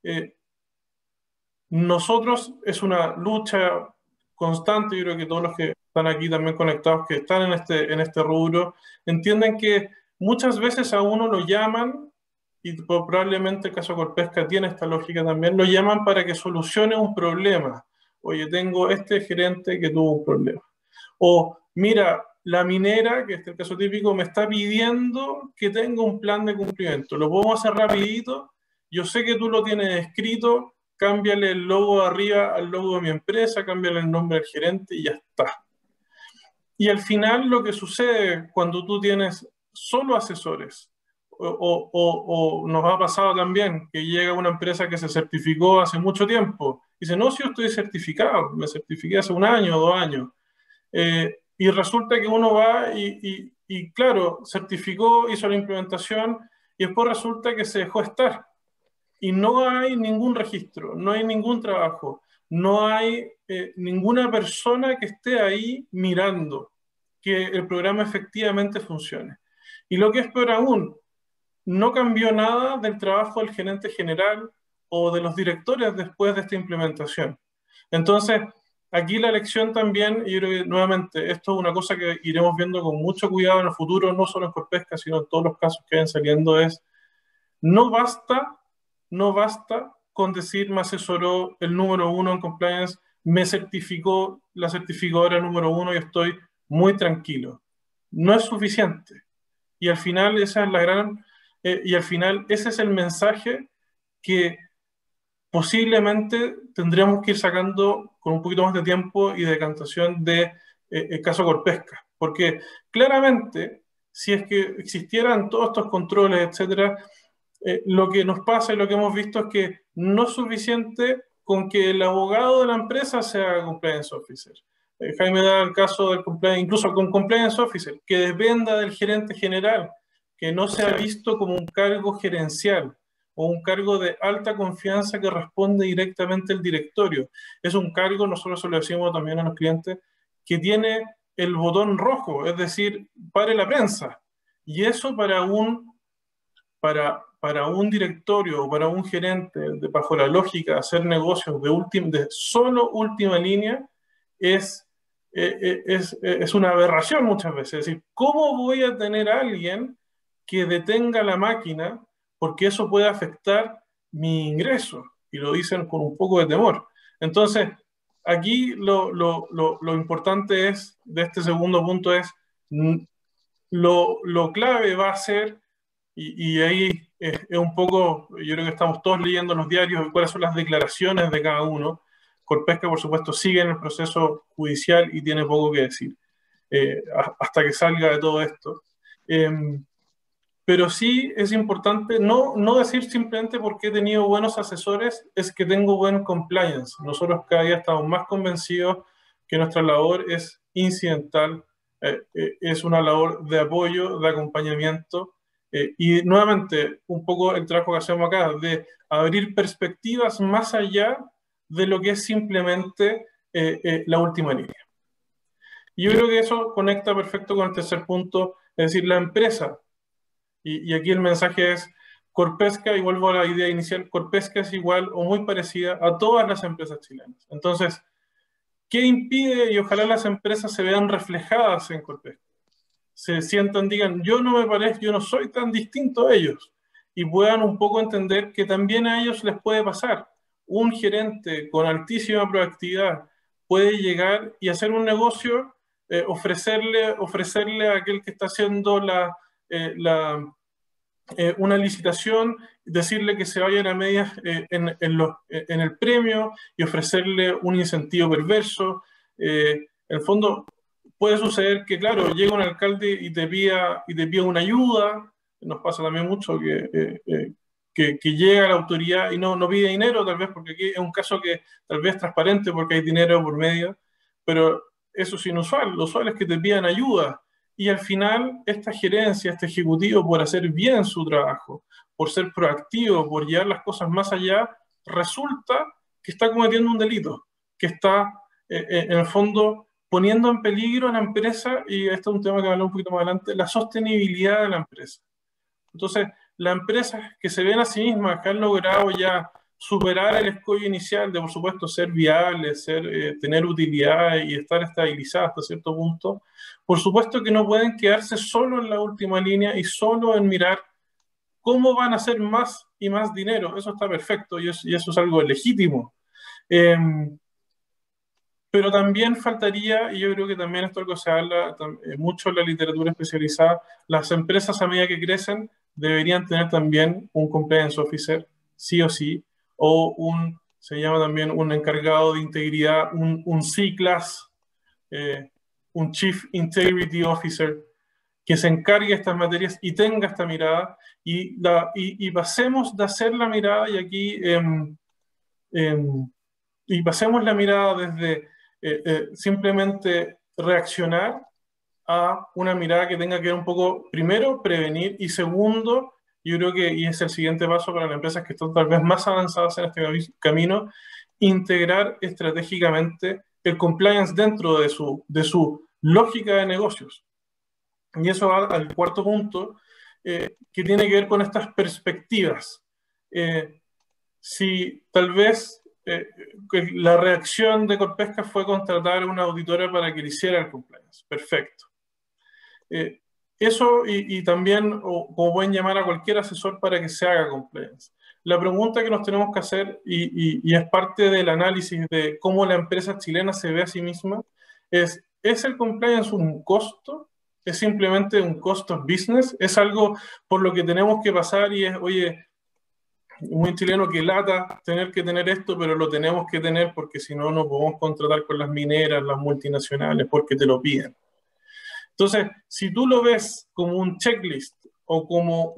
Speaker 2: Nosotros es una lucha constante. Yo creo que todos los que están aquí también conectados, que están en este rubro, entienden que muchas veces a uno lo llaman, y probablemente el caso Corpesca tiene esta lógica también, lo llaman para que solucione un problema. Oye, tengo este gerente que tuvo un problema. O, mira, la minera, que es el caso típico, me está pidiendo que tenga un plan de cumplimiento. Lo podemos hacer rapidito. Yo sé que tú lo tienes escrito. Cámbiale el logo de arriba al logo de mi empresa, cámbiale el nombre del gerente y ya está. Y al final lo que sucede cuando tú tienes solo asesores, o nos ha pasado también que llega una empresa que se certificó hace mucho tiempo, y dice, no, si yo estoy certificado, me certifiqué hace 1 año o 2 años, y resulta que uno va y claro, certificó, hizo la implementación, y después resulta que se dejó estar. Y no hay ningún registro, no hay ningún trabajo, no hay ninguna persona que esté ahí mirando que el programa efectivamente funcione. Y lo que es peor aún, no cambió nada del trabajo del gerente general o de los directores después de esta implementación. Entonces, aquí la lección también, y yo creo que nuevamente, esto es una cosa que iremos viendo con mucho cuidado en el futuro, no solo en Corpesca, sino en todos los casos que vayan saliendo, es no basta con decir me asesoró el número 1 en compliance, me certificó la certificadora número 1 y estoy muy tranquilo. No es suficiente. Y al final esa es la gran, y al final ese es el mensaje que posiblemente tendríamos que ir sacando con un poquito más de tiempo y decantación de el caso Corpesca. Porque claramente, si es que existieran todos estos controles, etcétera, lo que nos pasa y lo que hemos visto es que no es suficiente con que el abogado de la empresa sea compliance officer. Jaime da el caso del compliance, incluso con compliance officer, que dependa del gerente general, que no sea visto como un cargo gerencial o un cargo de alta confianza que responde directamente al directorio. Es un cargo, nosotros se lo decimos también a los clientes, que tiene el botón rojo, es decir, pare la prensa. Y eso para un directorio o para un gerente, bajo la lógica de hacer negocios de solo última línea, es una aberración muchas veces. Es decir, ¿cómo voy a tener a alguien que detenga la máquina porque eso puede afectar mi ingreso? Y lo dicen con un poco de temor. Entonces, aquí lo importante es, de este segundo punto es, lo clave va a ser, y ahí es un poco, yo creo que estamos todos leyendo los diarios cuáles son las declaraciones de cada uno. Corpesca, por supuesto, sigue en el proceso judicial y tiene poco que decir. hasta que salga de todo esto. Pero sí es importante no decir simplemente porque he tenido buenos asesores, es que tengo buen compliance. Nosotros cada día estamos más convencidos que nuestra labor es incidental, es una labor de apoyo, de acompañamiento, y nuevamente un poco el trabajo que hacemos acá, de abrir perspectivas más allá de lo que es simplemente la última línea. Y yo creo que eso conecta perfecto con el tercer punto, es decir, la empresa. Y aquí el mensaje es, Corpesca, y vuelvo a la idea inicial, Corpesca es igual o muy parecida a todas las empresas chilenas. Entonces, ¿qué impide? Y ojalá las empresas se vean reflejadas en Corpesca. Se sientan, digan, yo no me parezco, yo no soy tan distinto a ellos. Y puedan un poco entender que también a ellos les puede pasar. Un gerente con altísima proactividad puede llegar y hacer un negocio, ofrecerle a aquel que está haciendo una licitación, decirle que se vayan a medias en el premio y ofrecerle un incentivo perverso. En el fondo, puede suceder que, claro, llega un alcalde y te pida una ayuda. Nos pasa también mucho que llega la autoridad y no pide dinero, tal vez, porque aquí es un caso que tal vez es transparente porque hay dinero por medio, pero eso es inusual. Lo usual es que te pidan ayuda. Y al final, esta gerencia, este ejecutivo, por hacer bien su trabajo, por ser proactivo, por llevar las cosas más allá, resulta que está cometiendo un delito, que está, en el fondo, poniendo en peligro a la empresa, y esto es un tema que hablaré un poquito más adelante, la sostenibilidad de la empresa. Entonces, las empresas que se ven a sí mismas, que han logrado ya superar el escollo inicial de, por supuesto, ser viables, tener utilidad y estar estabilizadas hasta cierto punto, por supuesto que no pueden quedarse solo en la última línea y solo en mirar cómo van a hacer más y más dinero. Eso está perfecto y eso es algo legítimo. Pero también faltaría, y yo creo que también esto es algo que se habla mucho en la literatura especializada, las empresas a medida que crecen deberían tener también un compliance officer, sí o sí, o se llama también un encargado de integridad, un C-Class, un Chief Integrity Officer, que se encargue de estas materias y tenga esta mirada, y pasemos de hacer la mirada, y aquí, y pasemos la mirada desde simplemente reaccionar a una mirada que tenga que ver un poco, primero, prevenir, y segundo, yo creo que, y es el siguiente paso para las empresas que están tal vez más avanzadas en este camino, integrar estratégicamente el compliance dentro de su lógica de negocios. Y eso va al cuarto punto, que tiene que ver con estas perspectivas. Si tal vez la reacción de Corpesca fue contratar a una auditora para que le hiciera el compliance. Perfecto. Eso y también, como pueden llamar a cualquier asesor para que se haga compliance. La pregunta que nos tenemos que hacer, y es parte del análisis de cómo la empresa chilena se ve a sí misma, ¿es el compliance un costo? ¿Es simplemente un cost of business? ¿Es algo por lo que tenemos que pasar y es, oye, muy chileno, que lata tener que tener esto, pero lo tenemos que tener porque si no, no podemos contratar con las mineras, las multinacionales, porque te lo piden? Entonces, si tú lo ves como un checklist o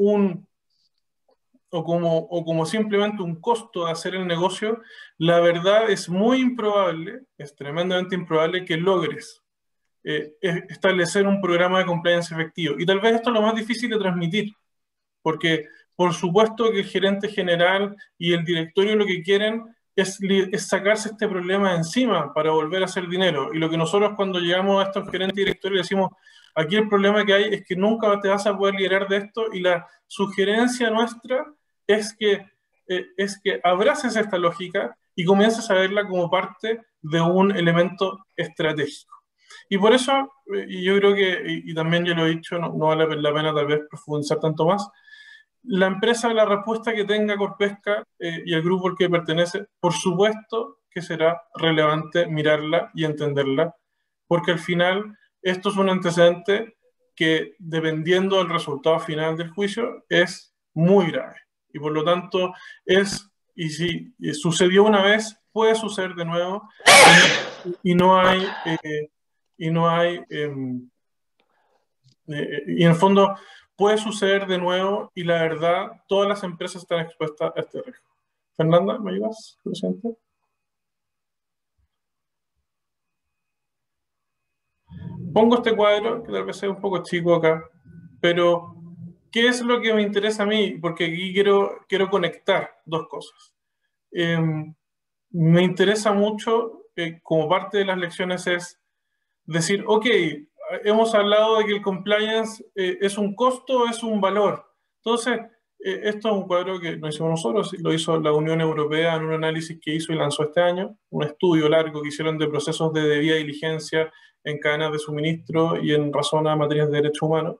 Speaker 2: como simplemente un costo de hacer el negocio, la verdad es muy improbable, es tremendamente improbable que logres establecer un programa de compliance efectivo. Y tal vez esto es lo más difícil de transmitir, porque por supuesto que el gerente general y el directorio lo que quieren es sacarse este problema de encima para volver a hacer dinero. Y lo que nosotros cuando llegamos a estos gerentes y directorios decimos, aquí el problema que hay es que nunca te vas a poder liberar de esto, y la sugerencia nuestra es que abraces esta lógica y comiences a verla como parte de un elemento estratégico. Y por eso, y yo creo que, y también yo lo he dicho, no vale la pena tal vez profundizar tanto más, la empresa, la respuesta que tenga Corpesca y el grupo al que pertenece, por supuesto que será relevante mirarla y entenderla, porque al final esto es un antecedente que, dependiendo del resultado final del juicio, es muy grave. Y por lo tanto, y si sucedió una vez, puede suceder de nuevo, y no hay y no hay, y en el fondo puede suceder de nuevo y la verdad, todas las empresas están expuestas a este riesgo. Fernanda, ¿me ayudas? Lo siento. Pongo este cuadro, que tal vez sea un poco chico acá, pero ¿qué es lo que me interesa a mí? Porque aquí quiero conectar dos cosas. Me interesa mucho, como parte de las lecciones, es decir, ok, hemos hablado de que el compliance es un costo, es un valor. Entonces, esto es un cuadro que no hicimos nosotros, lo hizo la Unión Europea en un análisis que hizo y lanzó este año, un estudio largo que hicieron de procesos de debida diligencia en cadenas de suministro y en razón a materias de derechos humanos.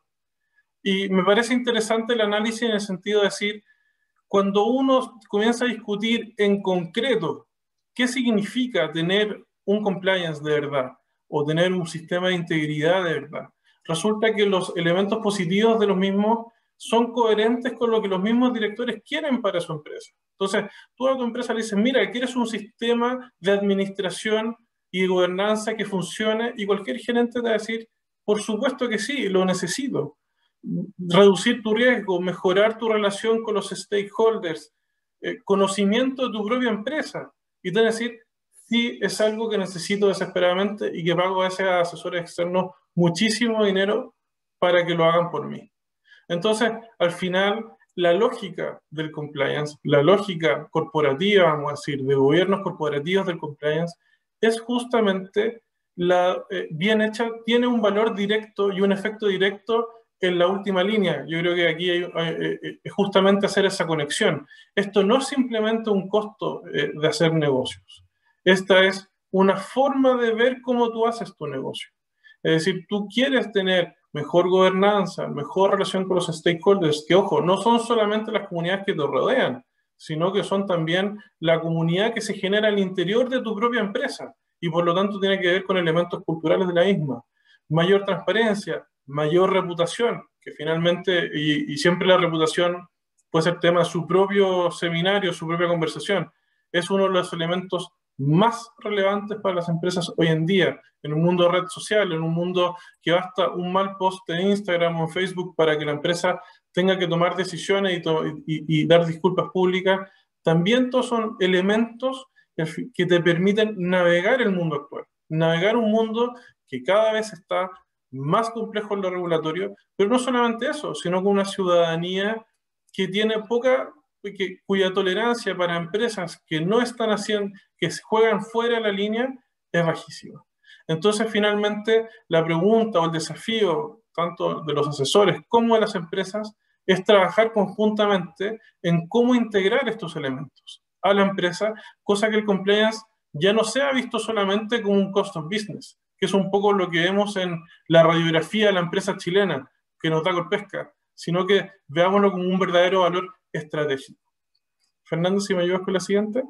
Speaker 2: Y me parece interesante el análisis en el sentido de decir, cuando uno comienza a discutir en concreto qué significa tener un compliance de verdad o tener un sistema de integridad de verdad, resulta que los elementos positivos de los mismos son coherentes con lo que los mismos directores quieren para su empresa. Entonces, tú a tu empresa le dices, mira, ¿quieres un sistema de administración y de gobernanza que funcione? Y cualquier gerente te va a decir, por supuesto que sí, lo necesito. Reducir tu riesgo, mejorar tu relación con los stakeholders, conocimiento de tu propia empresa. Y te van a decir, sí, es algo que necesito desesperadamente y que pago a ese asesores externos muchísimo dinero para que lo hagan por mí. Entonces, al final, la lógica del compliance, la lógica corporativa, vamos a decir, de gobiernos corporativos del compliance, es justamente bien hecha, tiene un valor directo y un efecto directo en la última línea. Yo creo que aquí es justamente hacer esa conexión. Esto no es simplemente un costo de hacer negocios. Esta es una forma de ver cómo tú haces tu negocio. Es decir, tú quieres tener mejor gobernanza, mejor relación con los stakeholders, que ojo, no son solamente las comunidades que te rodean, sino que son también la comunidad que se genera al interior de tu propia empresa y por lo tanto tiene que ver con elementos culturales de la misma. Mayor transparencia, mayor reputación, que finalmente, y siempre la reputación puede ser tema de su propio seminario, su propia conversación, es uno de los elementos más relevantes para las empresas hoy en día, en un mundo de red social, en un mundo que basta un mal post en Instagram o en Facebook para que la empresa tenga que tomar decisiones y dar disculpas públicas. También todos son elementos que te permiten navegar el mundo actual, navegar un mundo que cada vez está más complejo en lo regulatorio, pero no solamente eso, sino con una ciudadanía que tiene cuya tolerancia para empresas que no están haciendo, que juegan fuera de la línea, es bajísima. Entonces, finalmente, la pregunta o el desafío, tanto de los asesores como de las empresas, es trabajar conjuntamente en cómo integrar estos elementos a la empresa, cosa que el compliance ya no sea visto solamente como un cost of business, que es un poco lo que vemos en la radiografía de la empresa chilena que nos da Corpesca, sino que veámoslo como un verdadero valor estratégico. Fernando, si me ayudas con la siguiente.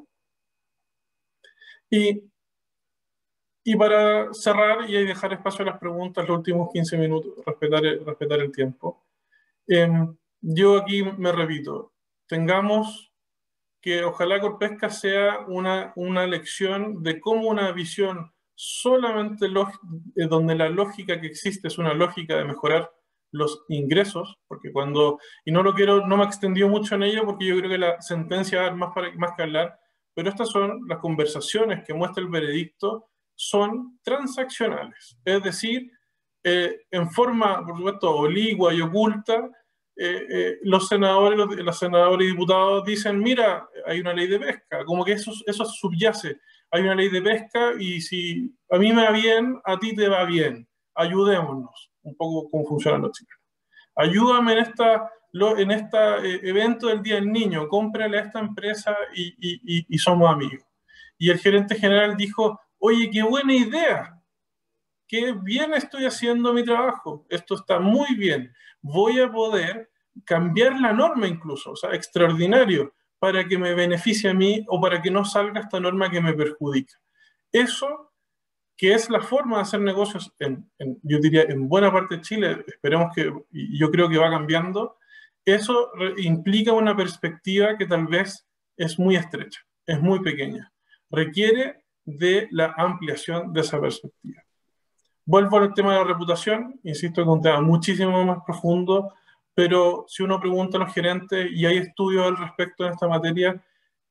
Speaker 2: Y para cerrar y dejar espacio a las preguntas, los últimos 15 minutos, respetar el tiempo. Yo aquí me repito, tengamos que ojalá Corpesca sea una lección de cómo una visión solamente donde la lógica que existe es una lógica de mejorar los ingresos, porque y no me extendió mucho en ello porque yo creo que la sentencia va más que hablar, pero estas son las conversaciones que muestra el veredicto, son transaccionales, es decir, en forma, por supuesto, oligua y oculta, los senadores y diputados dicen, mira, hay una ley de pesca, como que eso subyace, hay una ley de pesca y si a mí me va bien, a ti te va bien, ayudémonos, un poco como funcionan los chilenos. Ayúdame en este evento del Día del Niño, cómprale a esta empresa y somos amigos. Y el gerente general dijo, oye, qué buena idea, qué bien estoy haciendo mi trabajo, esto está muy bien, voy a poder cambiar la norma incluso, o sea, extraordinario, para que me beneficie a mí o para que no salga esta norma que me perjudica. Eso, que es la forma de hacer negocios, yo diría, en buena parte de Chile, esperemos y yo creo que va cambiando, eso implica una perspectiva que tal vez es muy estrecha, es muy pequeña, requiere de la ampliación de esa perspectiva. Vuelvo al tema de la reputación, insisto que es un tema muchísimo más profundo, pero si uno pregunta a los gerentes, y hay estudios al respecto en esta materia,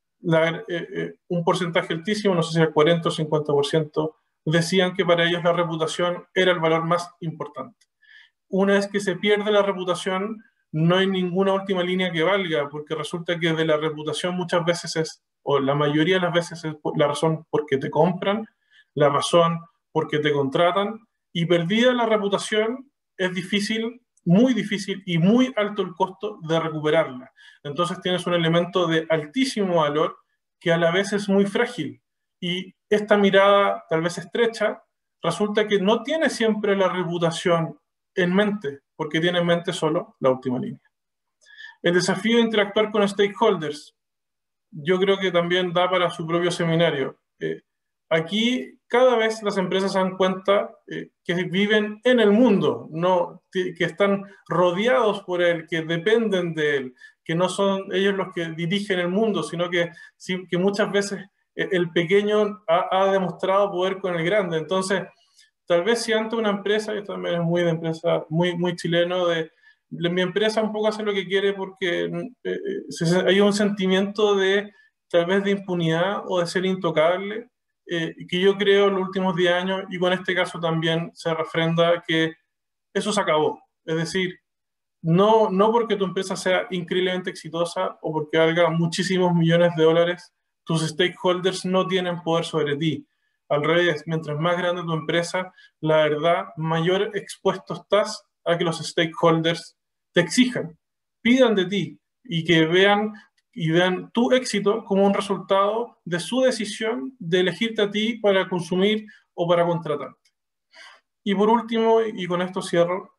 Speaker 2: un porcentaje altísimo, no sé si el 40 o 50%, decían que para ellos la reputación era el valor más importante. Una vez que se pierde la reputación, no hay ninguna última línea que valga, porque resulta que de la reputación muchas veces es, o la mayoría de las veces es la razón porque te compran, la razón porque te contratan, y perdida la reputación es difícil, muy difícil y muy alto el costo de recuperarla. Entonces tienes un elemento de altísimo valor que a la vez es muy frágil. Y esta mirada tal vez estrecha resulta que no tiene siempre la reputación en mente, porque tiene en mente solo la última línea. El desafío de interactuar con stakeholders, yo creo que también da para su propio seminario. Aquí cada vez las empresas se dan cuenta que viven en el mundo, no, que están rodeados por él, que dependen de él, que no son ellos los que dirigen el mundo, sino que muchas veces el pequeño ha demostrado poder con el grande. Entonces, tal vez si ante una empresa, y también es muy de empresa, muy chileno, mi empresa un poco hace lo que quiere porque hay un sentimiento de tal vez de impunidad o de ser intocable, que yo creo en los últimos 10 años, y con este caso también se refrenda que eso se acabó. Es decir, no porque tu empresa sea increíblemente exitosa o porque valga muchísimos millones de dólares, tus stakeholders no tienen poder sobre ti. Al revés, mientras más grande tu empresa, la verdad, mayor expuesto estás a que los stakeholders te exijan, pidan de ti y que vean tu éxito como un resultado de su decisión de elegirte a ti para consumir o para contratarte. Y por último, y con esto cierro,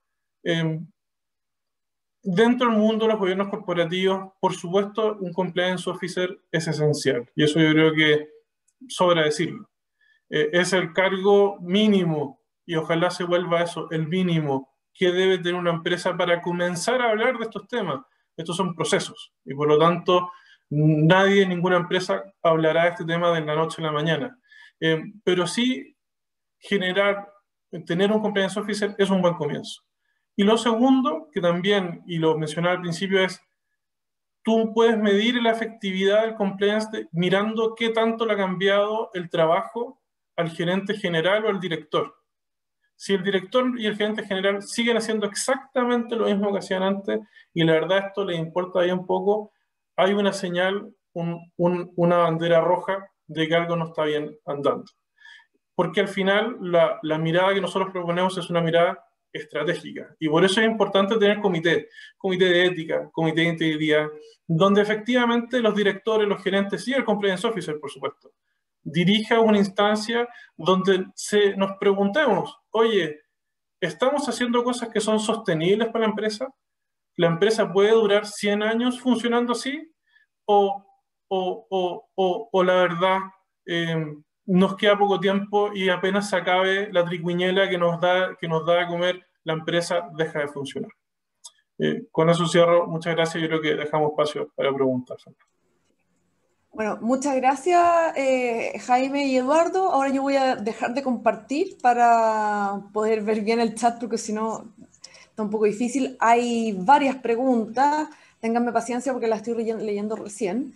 Speaker 2: dentro del mundo de los gobiernos corporativos, por supuesto, un compliance officer es esencial. Y eso yo creo que sobra decirlo. Es el cargo mínimo, y ojalá se vuelva eso, el mínimo que debe tener una empresa para comenzar a hablar de estos temas. Estos son procesos, y por lo tanto, nadie, ninguna empresa hablará de este tema de la noche a la mañana. Pero sí, tener un compliance officer es un buen comienzo. Y lo segundo, que también, y lo mencionaba al principio, es tú puedes medir la efectividad del compliance mirando qué tanto le ha cambiado el trabajo al gerente general o al director. Si el director y el gerente general siguen haciendo exactamente lo mismo que hacían antes, y la verdad esto les importa ahí un poco, hay una señal, una bandera roja de que algo no está bien andando. Porque al final la mirada que nosotros proponemos es una mirada estratégica. Y por eso es importante tener comité de ética, comité de integridad, donde efectivamente los directores, los gerentes y el compliance officer, por supuesto, dirija una instancia donde nos preguntemos, oye, ¿estamos haciendo cosas que son sostenibles para la empresa? ¿La empresa puede durar 100 años funcionando así? ¿O la verdad nos queda poco tiempo y apenas se acabe la triquiñuela que nos da a comer, la empresa deja de funcionar? Con eso cierro. Muchas gracias. Yo creo que dejamos espacio para preguntas.
Speaker 1: Bueno, muchas gracias, Jaime y Eduardo. Ahora yo voy a dejar de compartir para poder ver bien el chat, porque si no está un poco difícil. Hay varias preguntas. Ténganme paciencia porque las estoy leyendo recién.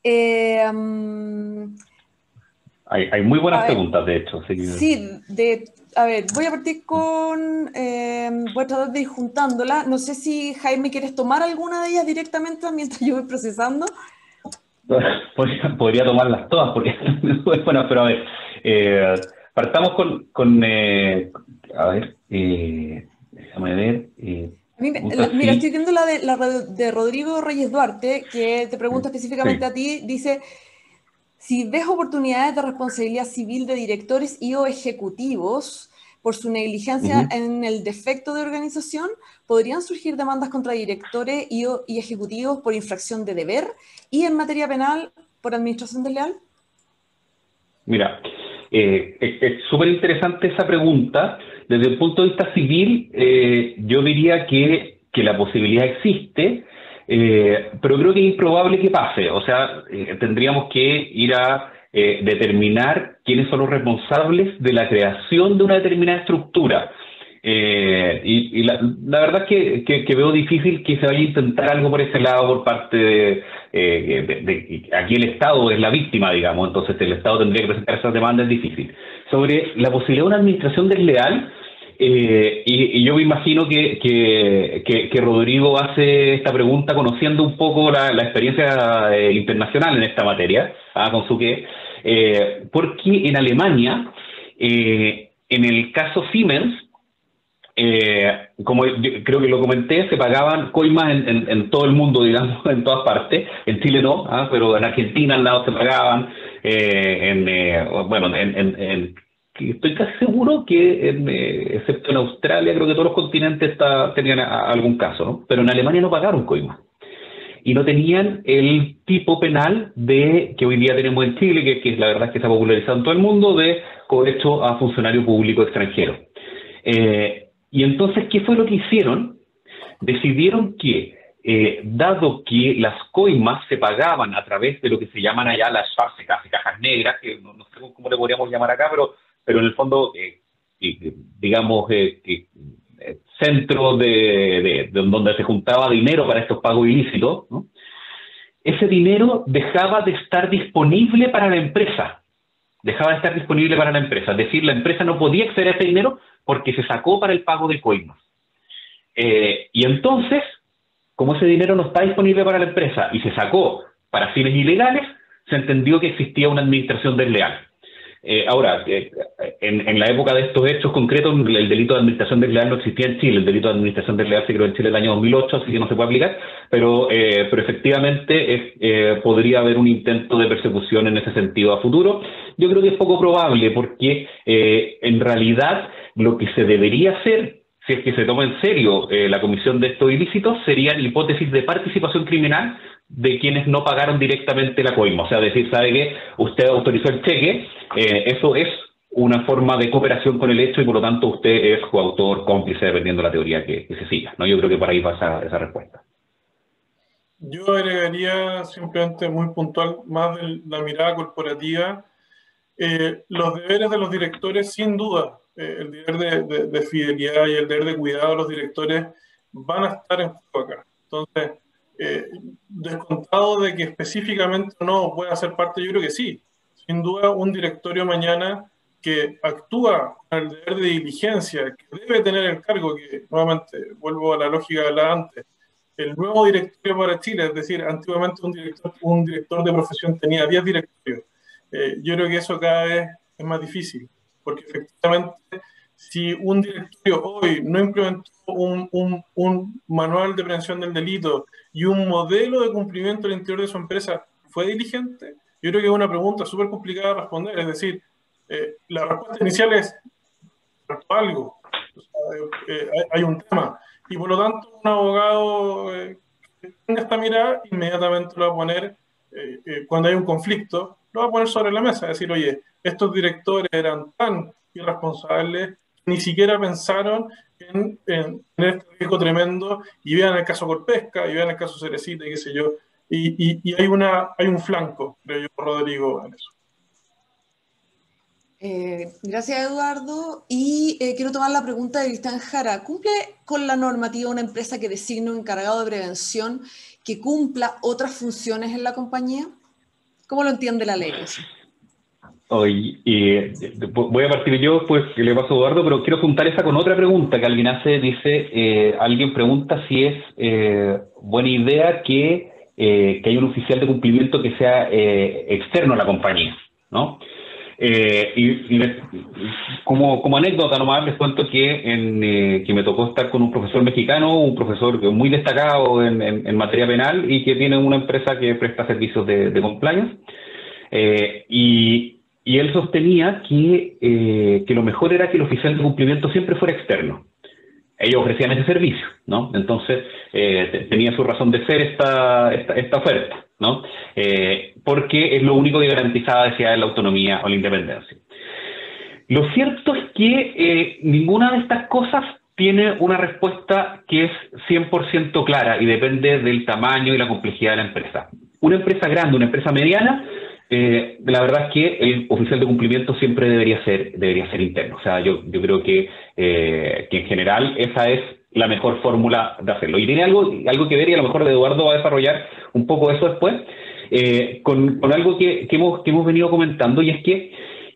Speaker 3: Hay muy buenas preguntas, de hecho.
Speaker 1: Sí, a ver, voy a partir con... voy a tratar de ir juntándolas. No sé si, Jaime, ¿quieres tomar alguna de ellas directamente mientras yo voy procesando?
Speaker 3: Podría tomarlas todas, porque bueno, pero a ver, partamos a ver, déjame ver.
Speaker 1: Mira, estoy viendo la de Rodrigo Reyes Duarte, que te pregunta específicamente a ti, dice, si ves oportunidades de responsabilidad civil de directores y o ejecutivos por su negligencia en el defecto de organización, ¿podrían surgir demandas contra directores y ejecutivos por infracción de deber y en materia penal por administración desleal?
Speaker 3: Mira, es súper interesante esa pregunta. Desde el punto de vista civil, yo diría que la posibilidad existe, pero creo que es improbable que pase. O sea, tendríamos que ir a determinar quiénes son los responsables de la creación de una determinada estructura. Y la verdad es que veo difícil que se vaya a intentar algo por ese lado por parte de aquí el Estado es la víctima, digamos, entonces el Estado tendría que presentar esas demandas, es difícil. Sobre la posibilidad de una administración desleal, y yo me imagino que Rodrigo hace esta pregunta conociendo un poco la experiencia internacional en esta materia, con Suque, porque en Alemania, en el caso Siemens, como creo que lo comenté, se pagaban coimas en todo el mundo, digamos, en todas partes. En Chile no, pero en Argentina al lado se pagaban. Estoy casi seguro que, excepto en Australia, creo que todos los continentes tenían algún caso, ¿no? Pero en Alemania no pagaron coimas. Y no tenían el tipo penal que hoy día tenemos en Chile, que la verdad es que se ha popularizado en todo el mundo, de cohecho a funcionario público extranjero. Y entonces, ¿qué fue lo que hicieron? Decidieron que, dado que las coimas se pagaban a través de lo que se llaman allá las cajas negras, que no sé cómo le podríamos llamar acá, pero en el fondo, digamos, centro de donde se juntaba dinero para estos pagos ilícitos, ¿no? Ese dinero dejaba de estar disponible para la empresa. Dejaba de estar disponible para la empresa. Es decir, la empresa no podía acceder a ese dinero porque se sacó para el pago de coimas. Y entonces, como ese dinero no está disponible para la empresa y se sacó para fines ilegales, se entendió que existía una administración desleal. Ahora, en la época de estos hechos concretos, el delito de administración desleal no existía en Chile. El delito de administración desleal se creó en Chile en el año 2008, así que no se puede aplicar, pero efectivamente podría haber un intento de persecución en ese sentido a futuro. Yo creo que es poco probable porque en realidad lo que se debería hacer, si es que se toma en serio la comisión de estos ilícitos, serían hipótesis de participación criminal de quienes no pagaron directamente la coima. O sea, decir, ¿sabe qué? Usted autorizó el cheque, eso es una forma de cooperación con el hecho y por lo tanto usted es coautor, cómplice, dependiendo de la teoría que se siga, ¿no? Yo creo que por ahí va esa respuesta.
Speaker 2: Yo agregaría simplemente muy puntual, más de la mirada corporativa, los deberes de los directores, sin duda, el deber de fidelidad y el deber de cuidado de los directores van a estar en juego acá. Entonces, descontado de que específicamente no pueda ser parte, yo creo que sí. Sin duda, un directorio mañana que actúa con el deber de diligencia, que debe tener el cargo, que nuevamente vuelvo a la lógica de la antes, el nuevo directorio para Chile, es decir, antiguamente un director de profesión tenía 10 directorios. Yo creo que eso cada vez es más difícil, porque efectivamente, si un directorio hoy no implementó un manual de prevención del delito y un modelo de cumplimiento al interior de su empresa, ¿fue diligente? Yo creo que es una pregunta súper complicada de responder, es decir, la respuesta inicial es algo, hay un tema, y por lo tanto un abogado que tenga esta mirada inmediatamente lo va a poner, cuando hay un conflicto, lo va a poner sobre la mesa, decir, oye, estos directores eran tan irresponsables, ni siquiera pensaron en este riesgo tremendo, y vean el caso Corpesca, y vean el caso Cerecita, y qué sé yo, y hay un flanco, creo yo, Rodrigo, en eso.
Speaker 1: Gracias, Eduardo. Y quiero tomar la pregunta de Cristian Jara. ¿Cumple con la normativa una empresa que designe un encargado de prevención que cumpla otras funciones en la compañía? ¿Cómo lo entiende la ley eso?
Speaker 3: Voy a partir yo, pues le paso a Eduardo, pero quiero juntar esa con otra pregunta que alguien hace. Alguien pregunta si es buena idea que haya un oficial de cumplimiento que sea externo a la compañía, ¿no? Como anécdota nomás les cuento que me tocó estar con un profesor mexicano, un profesor muy destacado en materia penal y que tiene una empresa que presta servicios de compliance, y él sostenía que lo mejor era que el oficial de cumplimiento siempre fuera externo. Ellos ofrecían ese servicio, ¿no? Entonces tenía su razón de ser esta oferta, ¿no? Porque es lo único que garantizaba, decía, la autonomía o la independencia. Lo cierto es que ninguna de estas cosas tiene una respuesta que es 100% clara y depende del tamaño y la complejidad de la empresa. Una empresa grande, una empresa mediana, La verdad es que el oficial de cumplimiento siempre debería ser interno. O sea, yo creo que en general esa es la mejor fórmula de hacerlo. Y tiene algo que ver, y a lo mejor Eduardo va a desarrollar un poco eso después, con algo que hemos venido comentando, y es que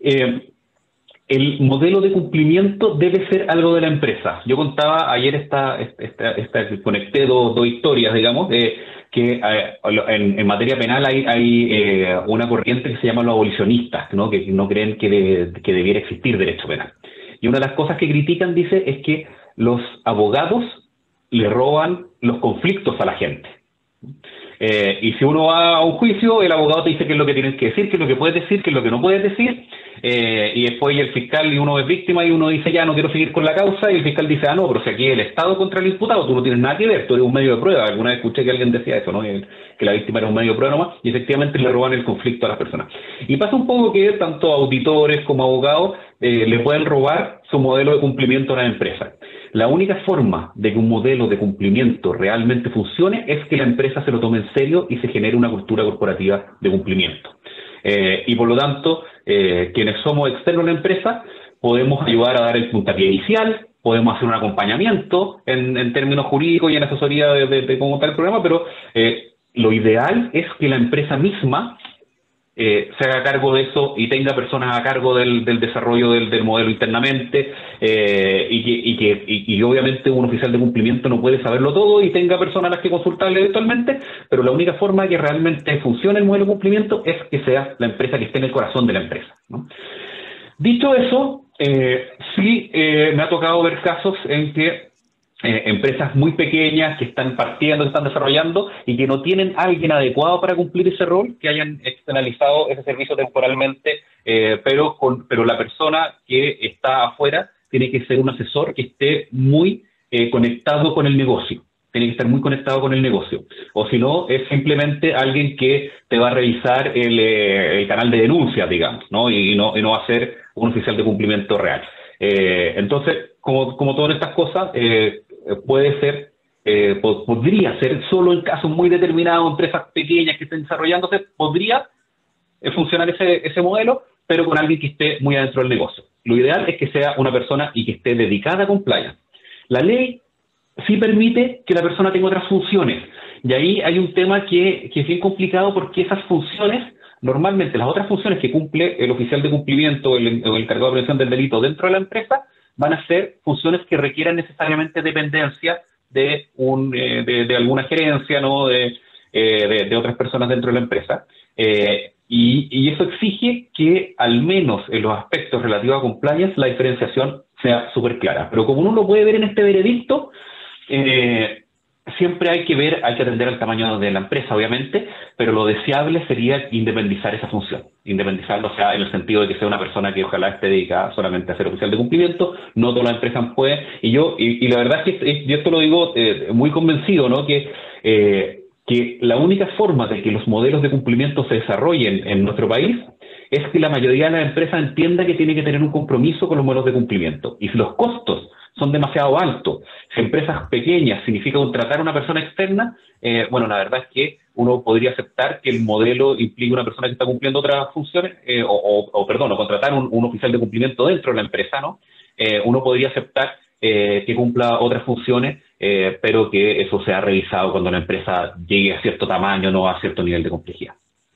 Speaker 3: el modelo de cumplimiento debe ser algo de la empresa. Yo contaba ayer conecté dos historias, digamos, que en materia penal hay una corriente que se llama los abolicionistas, ¿no? Que no creen que debiera existir derecho penal. Y una de las cosas que critican, dice, es que los abogados le roban los conflictos a la gente. Y si uno va a un juicio, el abogado te dice qué es lo que tienes que decir, qué es lo que puedes decir, qué es lo que no puedes decir, y después el fiscal, y uno es víctima, y uno dice, ya, no quiero seguir con la causa, y el fiscal dice, no, pero si aquí es el Estado contra el imputado, tú no tienes nada que ver, tú eres un medio de prueba. Alguna vez escuché que alguien decía eso, ¿no? Que la víctima era un medio de prueba nomás, y efectivamente le roban el conflicto a las personas. Y pasa un poco que tanto auditores como abogados le pueden robar su modelo de cumplimiento a las empresas. La única forma de que un modelo de cumplimiento realmente funcione es que la empresa se lo tome en serio y se genere una cultura corporativa de cumplimiento. Y por lo tanto, quienes somos externos a la empresa podemos ayudar a dar el puntapié inicial, podemos hacer un acompañamiento en términos jurídicos y en asesoría de cómo está el programa, pero lo ideal es que la empresa misma se haga cargo de eso y tenga personas a cargo del desarrollo del modelo internamente, y obviamente un oficial de cumplimiento no puede saberlo todo y tenga personas a las que consultarle eventualmente, pero la única forma de que realmente funcione el modelo de cumplimiento es que sea la empresa que esté en el corazón de la empresa, ¿no? Dicho eso, sí me ha tocado ver casos en que empresas muy pequeñas que están partiendo, que están desarrollando y que no tienen a alguien adecuado para cumplir ese rol, que hayan externalizado ese servicio temporalmente, pero la persona que está afuera tiene que ser un asesor que esté muy conectado con el negocio. Tiene que estar muy conectado con el negocio. O si no, es simplemente alguien que te va a revisar el canal de denuncias, digamos, ¿no? Y no va a ser un oficial de cumplimiento real. Entonces, como todas estas cosas, puede ser, podría ser solo en casos muy determinados, empresas pequeñas que estén desarrollándose, podría funcionar ese modelo, pero con alguien que esté muy adentro del negocio. Lo ideal es que sea una persona y que esté dedicada a compliance. La ley sí permite que la persona tenga otras funciones, y ahí hay un tema que es bien complicado, porque esas funciones, normalmente las otras funciones que cumple el oficial de cumplimiento o el encargado de prevención del delito dentro de la empresa, van a ser funciones que requieran necesariamente dependencia de alguna gerencia, ¿no? de otras personas dentro de la empresa. Y eso exige que, al menos en los aspectos relativos a compliance, la diferenciación sea súper clara. Pero como uno lo puede ver en este veredicto, siempre hay que atender al tamaño de la empresa, obviamente, pero lo deseable sería independizar esa función. Independizarlo, o sea, en el sentido de que sea una persona que ojalá esté dedicada solamente a ser oficial de cumplimiento. No todas las empresas pueden. Y la verdad es que yo esto lo digo muy convencido, ¿no? Que la única forma de que los modelos de cumplimiento se desarrollen en nuestro país es que la mayoría de las empresas entienda que tiene que tener un compromiso con los modelos de cumplimiento. Y si los costos son demasiado altos, si empresas pequeñas significa contratar a una persona externa, bueno, la verdad es que uno podría aceptar que el modelo implique una persona que está cumpliendo otras funciones, o contratar un oficial de cumplimiento dentro de la empresa, ¿no? Uno podría aceptar que cumpla otras funciones, pero que eso sea revisado cuando la empresa llegue a cierto tamaño, no a cierto nivel de complejidad.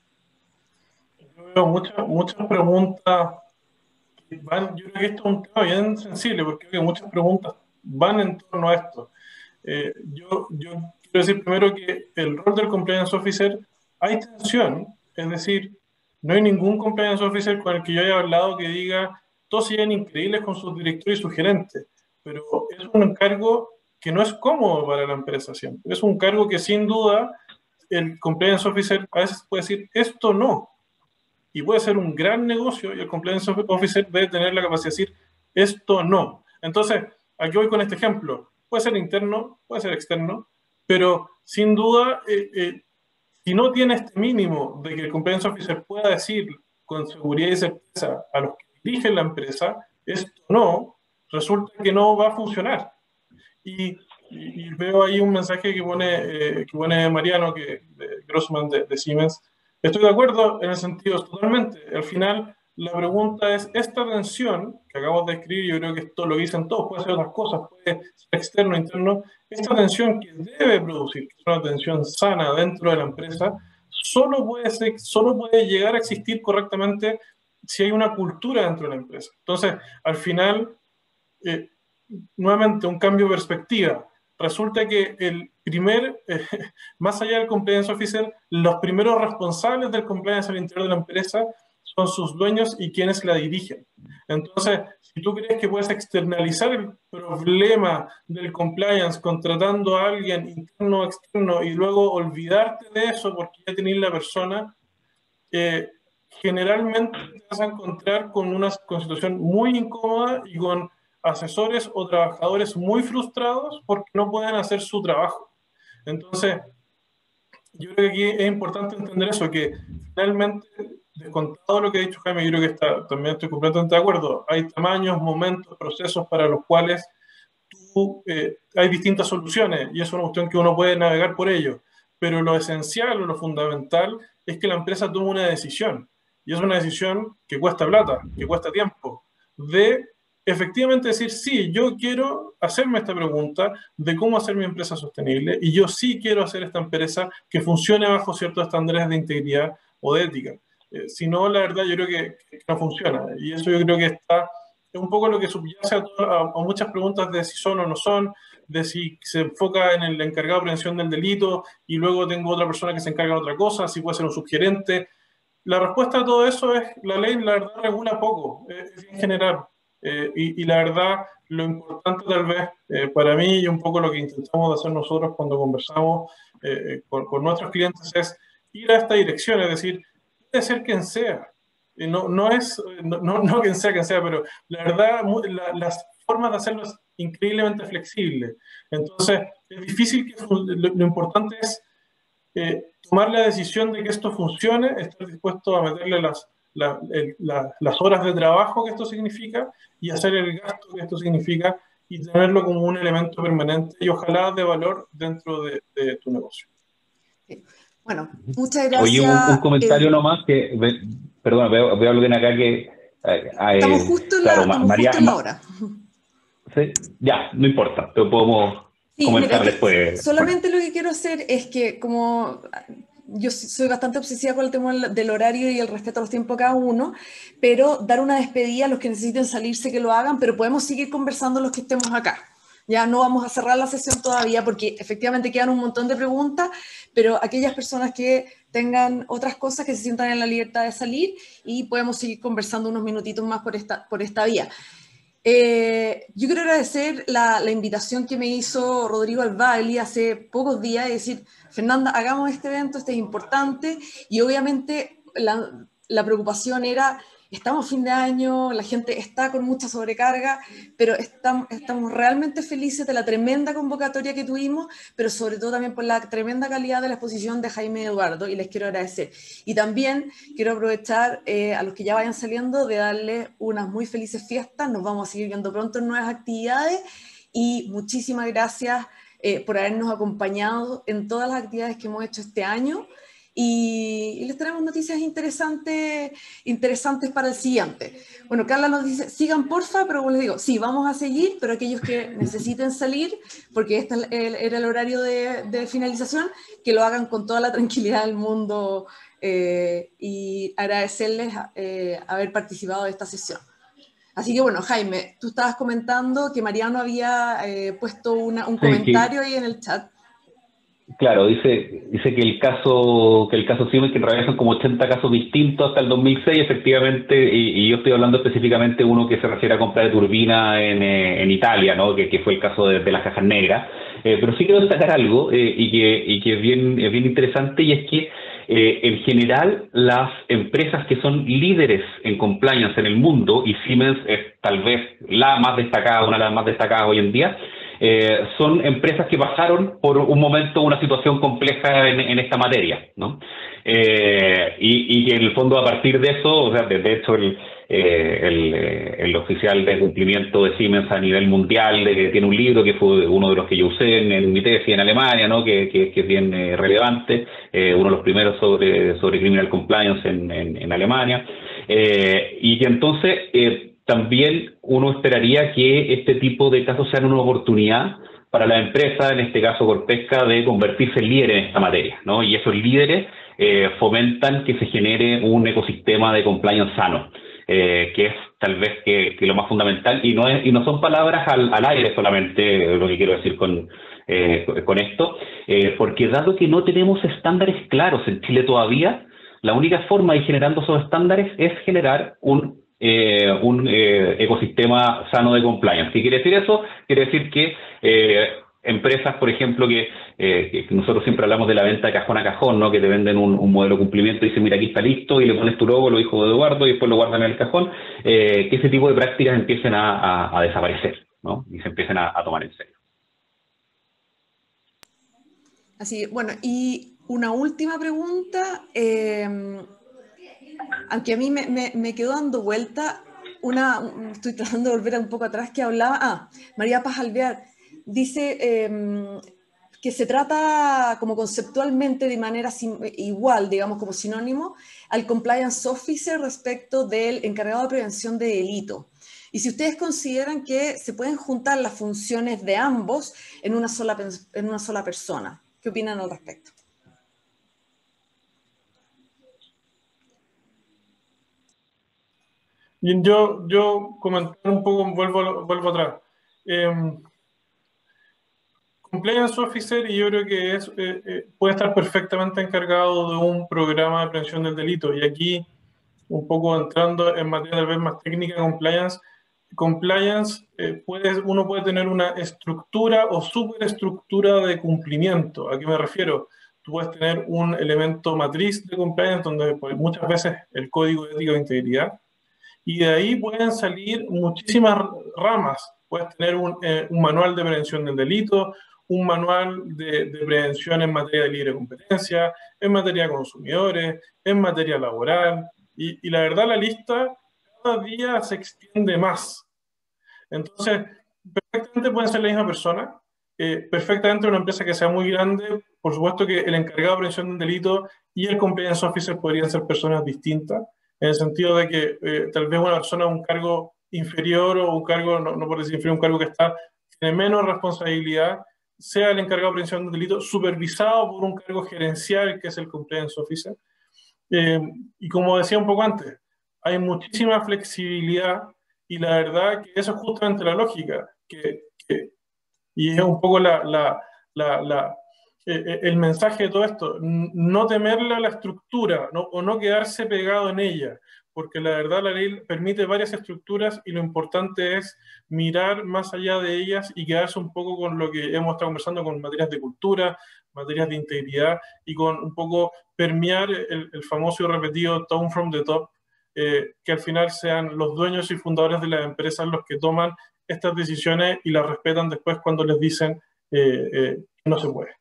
Speaker 2: Yo veo muchas preguntas que van. Yo creo que esto es un tema bien sensible, porque creo que muchas preguntas van en torno a esto. Yo quiero decir primero que el rol del compliance officer, hay tensión, es decir, no hay ningún compliance officer con el que yo haya hablado que diga todos serían increíbles con sus directores y sus gerentes, pero es un encargo que no es cómodo para la empresa siempre. Es un cargo que sin duda el compliance officer a veces puede decir esto no, y puede ser un gran negocio, y el compliance officer debe tener la capacidad de decir esto no. Entonces, aquí voy con este ejemplo. Puede ser interno, puede ser externo, pero sin duda, si no tiene este mínimo de que el compliance officer pueda decir con seguridad y certeza a los que dirigen la empresa, esto no, resulta que no va a funcionar. Y veo ahí un mensaje que pone Mariano, de Grossman de Siemens, Estoy de acuerdo en el sentido totalmente. Al final, la pregunta es, esta tensión que acabamos de escribir, yo creo que esto lo dicen todos, puede ser otras cosas, puede ser externo, interno, esta tensión que debe producir, que es una tensión sana dentro de la empresa, solo puede llegar a existir correctamente si hay una cultura dentro de la empresa. Entonces, al final, eh, nuevamente, un cambio de perspectiva. Resulta que más allá del compliance officer, los primeros responsables del compliance al interior de la empresa son sus dueños y quienes la dirigen. Entonces, si tú crees que puedes externalizar el problema del compliance contratando a alguien interno o externo y luego olvidarte de eso porque ya tenés la persona, generalmente te vas a encontrar con una situación muy incómoda y con asesores o trabajadores muy frustrados porque no pueden hacer su trabajo. Entonces, yo creo que aquí es importante entender eso, que finalmente, descontado lo que ha dicho Jaime, yo creo que también estoy completamente de acuerdo. Hay tamaños, momentos, procesos para los cuales hay distintas soluciones y es una cuestión que uno puede navegar por ello. Pero lo esencial o lo fundamental es que la empresa tome una decisión. Y es una decisión que cuesta plata, que cuesta tiempo, de efectivamente decir, sí, yo quiero hacerme esta pregunta de cómo hacer mi empresa sostenible y yo sí quiero hacer esta empresa que funcione bajo ciertos estándares de integridad o de ética. Si no, la verdad, yo creo que no funciona. Y eso yo creo que es un poco lo que subyace a muchas preguntas de si son o no son, de si se enfoca en el encargado de prevención del delito y luego tengo otra persona que se encarga de otra cosa, si puede ser un subgerente. La respuesta a todo eso es, la ley, la verdad, regula poco, es en general. Y la verdad, lo importante tal vez para mí y un poco lo que intentamos hacer nosotros cuando conversamos con nuestros clientes es ir a esta dirección, es decir, puede ser quien sea. No quien sea, pero la verdad, las formas de hacerlo es increíblemente flexible. Entonces, es difícil, lo importante es tomar la decisión de que esto funcione, estar dispuesto a meterle las horas de trabajo que esto significa y hacer el gasto que esto significa y tenerlo como un elemento permanente y ojalá de valor dentro de tu negocio.
Speaker 1: Bueno, muchas gracias.
Speaker 3: Oye, un comentario nomás que, perdón, veo algo bien acá que...
Speaker 1: estamos justo en la hora.
Speaker 3: Sí, ya, no importa, lo podemos comentar después.
Speaker 1: Solamente lo que quiero hacer es que como yo soy bastante obsesiva con el tema del horario y el respeto a los tiempos de cada uno, pero dar una despedida a los que necesiten salirse que lo hagan, pero podemos seguir conversando los que estemos acá. Ya no vamos a cerrar la sesión todavía porque efectivamente quedan un montón de preguntas, pero aquellas personas que tengan otras cosas que se sientan en la libertad de salir y podemos seguir conversando unos minutitos más por esta vía. Yo quiero agradecer la invitación que me hizo Rodrigo Albagli hace pocos días, de decir, Fernanda, hagamos este evento, este es importante, y obviamente la preocupación era, estamos a fin de año, la gente está con mucha sobrecarga, pero estamos realmente felices de la tremenda convocatoria que tuvimos, pero sobre todo también por la tremenda calidad de la exposición de Jaime y Eduardo, y les quiero agradecer. Y también quiero aprovechar a los que ya vayan saliendo de darles unas muy felices fiestas, nos vamos a seguir viendo pronto en nuevas actividades, y muchísimas gracias por habernos acompañado en todas las actividades que hemos hecho este año. Y les tenemos noticias interesantes para el siguiente. Bueno, Carla nos dice, sigan porfa, pero como les digo, sí, vamos a seguir, pero aquellos que necesiten salir, porque este era el horario de finalización, que lo hagan con toda la tranquilidad del mundo y agradecerles haber participado de esta sesión. Así que bueno, Jaime, tú estabas comentando que Mariano había puesto un comentario ahí en el chat.
Speaker 3: Claro, dice que el caso Siemens, que en realidad son como 80 casos distintos hasta el 2006, efectivamente, y yo estoy hablando específicamente de uno que se refiere a compra de turbina en Italia, ¿no? Que fue el caso de las cajas negras. Pero sí quiero destacar algo y que es bien interesante, y es que en general las empresas que son líderes en compliance en el mundo, y Siemens es tal vez la más destacada, una de las más destacadas hoy en día, son empresas que pasaron por un momento una situación compleja en esta materia, ¿no? Y que en el fondo a partir de eso, o sea, de hecho el oficial de cumplimiento de Siemens a nivel mundial tiene un libro que fue uno de los que yo usé en mi tesis en Alemania, ¿no? que es bien relevante, uno de los primeros sobre criminal compliance en Alemania, y que entonces también uno esperaría que este tipo de casos sean una oportunidad para la empresa, en este caso Corpesca, de convertirse en líder en esta materia, ¿no? Y esos líderes fomentan que se genere un ecosistema de compliance sano, que es tal vez que lo más fundamental, y no son palabras al aire solamente lo que quiero decir con esto, porque dado que no tenemos estándares claros en Chile todavía, la única forma de ir generando esos estándares es generar un ecosistema sano de compliance. ¿Qué quiere decir eso? Quiere decir que empresas, por ejemplo, que nosotros siempre hablamos de la venta de cajón a cajón, ¿no? Que te venden un modelo de cumplimiento y dicen, mira, aquí está listo, y le pones tu logo, lo dijo de Eduardo, y después lo guardan en el cajón, que ese tipo de prácticas empiecen a desaparecer, ¿no? Y se empiecen a tomar en serio.
Speaker 1: Así, bueno, y una última pregunta, aunque a mí me quedó dando vuelta, estoy tratando de volver un poco atrás, que hablaba, María Paz Alvear, dice que se trata como conceptualmente de manera igual, digamos, como sinónimo, al compliance officer respecto del encargado de prevención de delito. Y si ustedes consideran que se pueden juntar las funciones de ambos en una sola persona, ¿qué opinan al respecto?
Speaker 2: Bien, yo comentar un poco, vuelvo atrás. Compliance Officer, y yo creo que puede estar perfectamente encargado de un programa de prevención del delito. Y aquí, un poco entrando en materia tal vez más técnica, compliance uno puede tener una estructura o superestructura de cumplimiento. ¿A qué me refiero? Tú puedes tener un elemento matriz de compliance donde pues, muchas veces el código de ética de integridad, y de ahí pueden salir muchísimas ramas. Puedes tener un manual de prevención del delito, un manual de prevención en materia de libre competencia, en materia de consumidores, en materia laboral, y la verdad la lista cada día se extiende más. Entonces, perfectamente pueden ser la misma persona, perfectamente una empresa que sea muy grande, por supuesto que el encargado de prevención del delito y el compliance officer podrían ser personas distintas, en el sentido de que tal vez una persona un cargo inferior o un cargo, no por decir inferior, un cargo que tiene menos responsabilidad, sea el encargado de prevención del delito supervisado por un cargo gerencial que es el compliance officer. Y como decía un poco antes, hay muchísima flexibilidad, y la verdad que eso es justamente la lógica, y es un poco el mensaje de todo esto, no temerle a la estructura, ¿no? O no quedarse pegado en ella, porque la verdad la ley permite varias estructuras y lo importante es mirar más allá de ellas y quedarse un poco con lo que hemos estado conversando, con materias de cultura, materias de integridad, y con un poco permear el famoso y repetido tone from the top, que al final sean los dueños y fundadores de las empresas los que toman estas decisiones y las respetan después cuando les dicen que no se puede.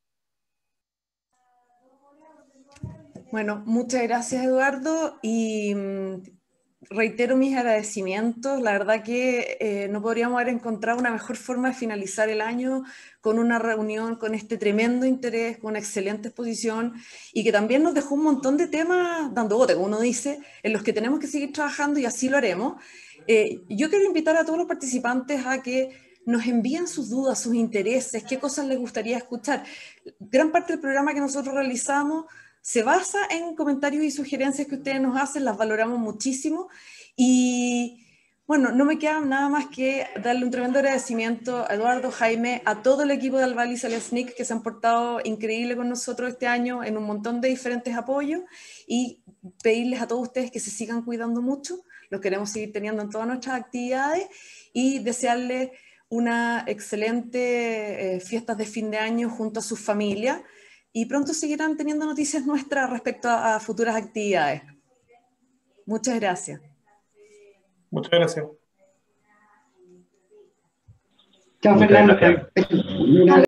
Speaker 1: Bueno, muchas gracias, Eduardo, y reitero mis agradecimientos. La verdad que no podríamos haber encontrado una mejor forma de finalizar el año con una reunión con este tremendo interés, con una excelente exposición, y que también nos dejó un montón de temas dando bote, como uno dice, en los que tenemos que seguir trabajando, y así lo haremos. Yo quiero invitar a todos los participantes a que nos envíen sus dudas, sus intereses, qué cosas les gustaría escuchar. Gran parte del programa que nosotros realizamos se basa en comentarios y sugerencias que ustedes nos hacen, las valoramos muchísimo, y bueno, no me queda nada más que darle un tremendo agradecimiento a Eduardo, Jaime, a todo el equipo de Albalis Aliasnic que se han portado increíble con nosotros este año en un montón de diferentes apoyos, y pedirles a todos ustedes que se sigan cuidando mucho, los queremos seguir teniendo en todas nuestras actividades, y desearles una excelente fiestas de fin de año junto a sus familias, y pronto seguirán teniendo noticias nuestras respecto a futuras actividades. Muchas gracias.
Speaker 2: Muchas gracias.
Speaker 4: Chao,
Speaker 3: Muchas
Speaker 4: Fernanda.
Speaker 3: gracias.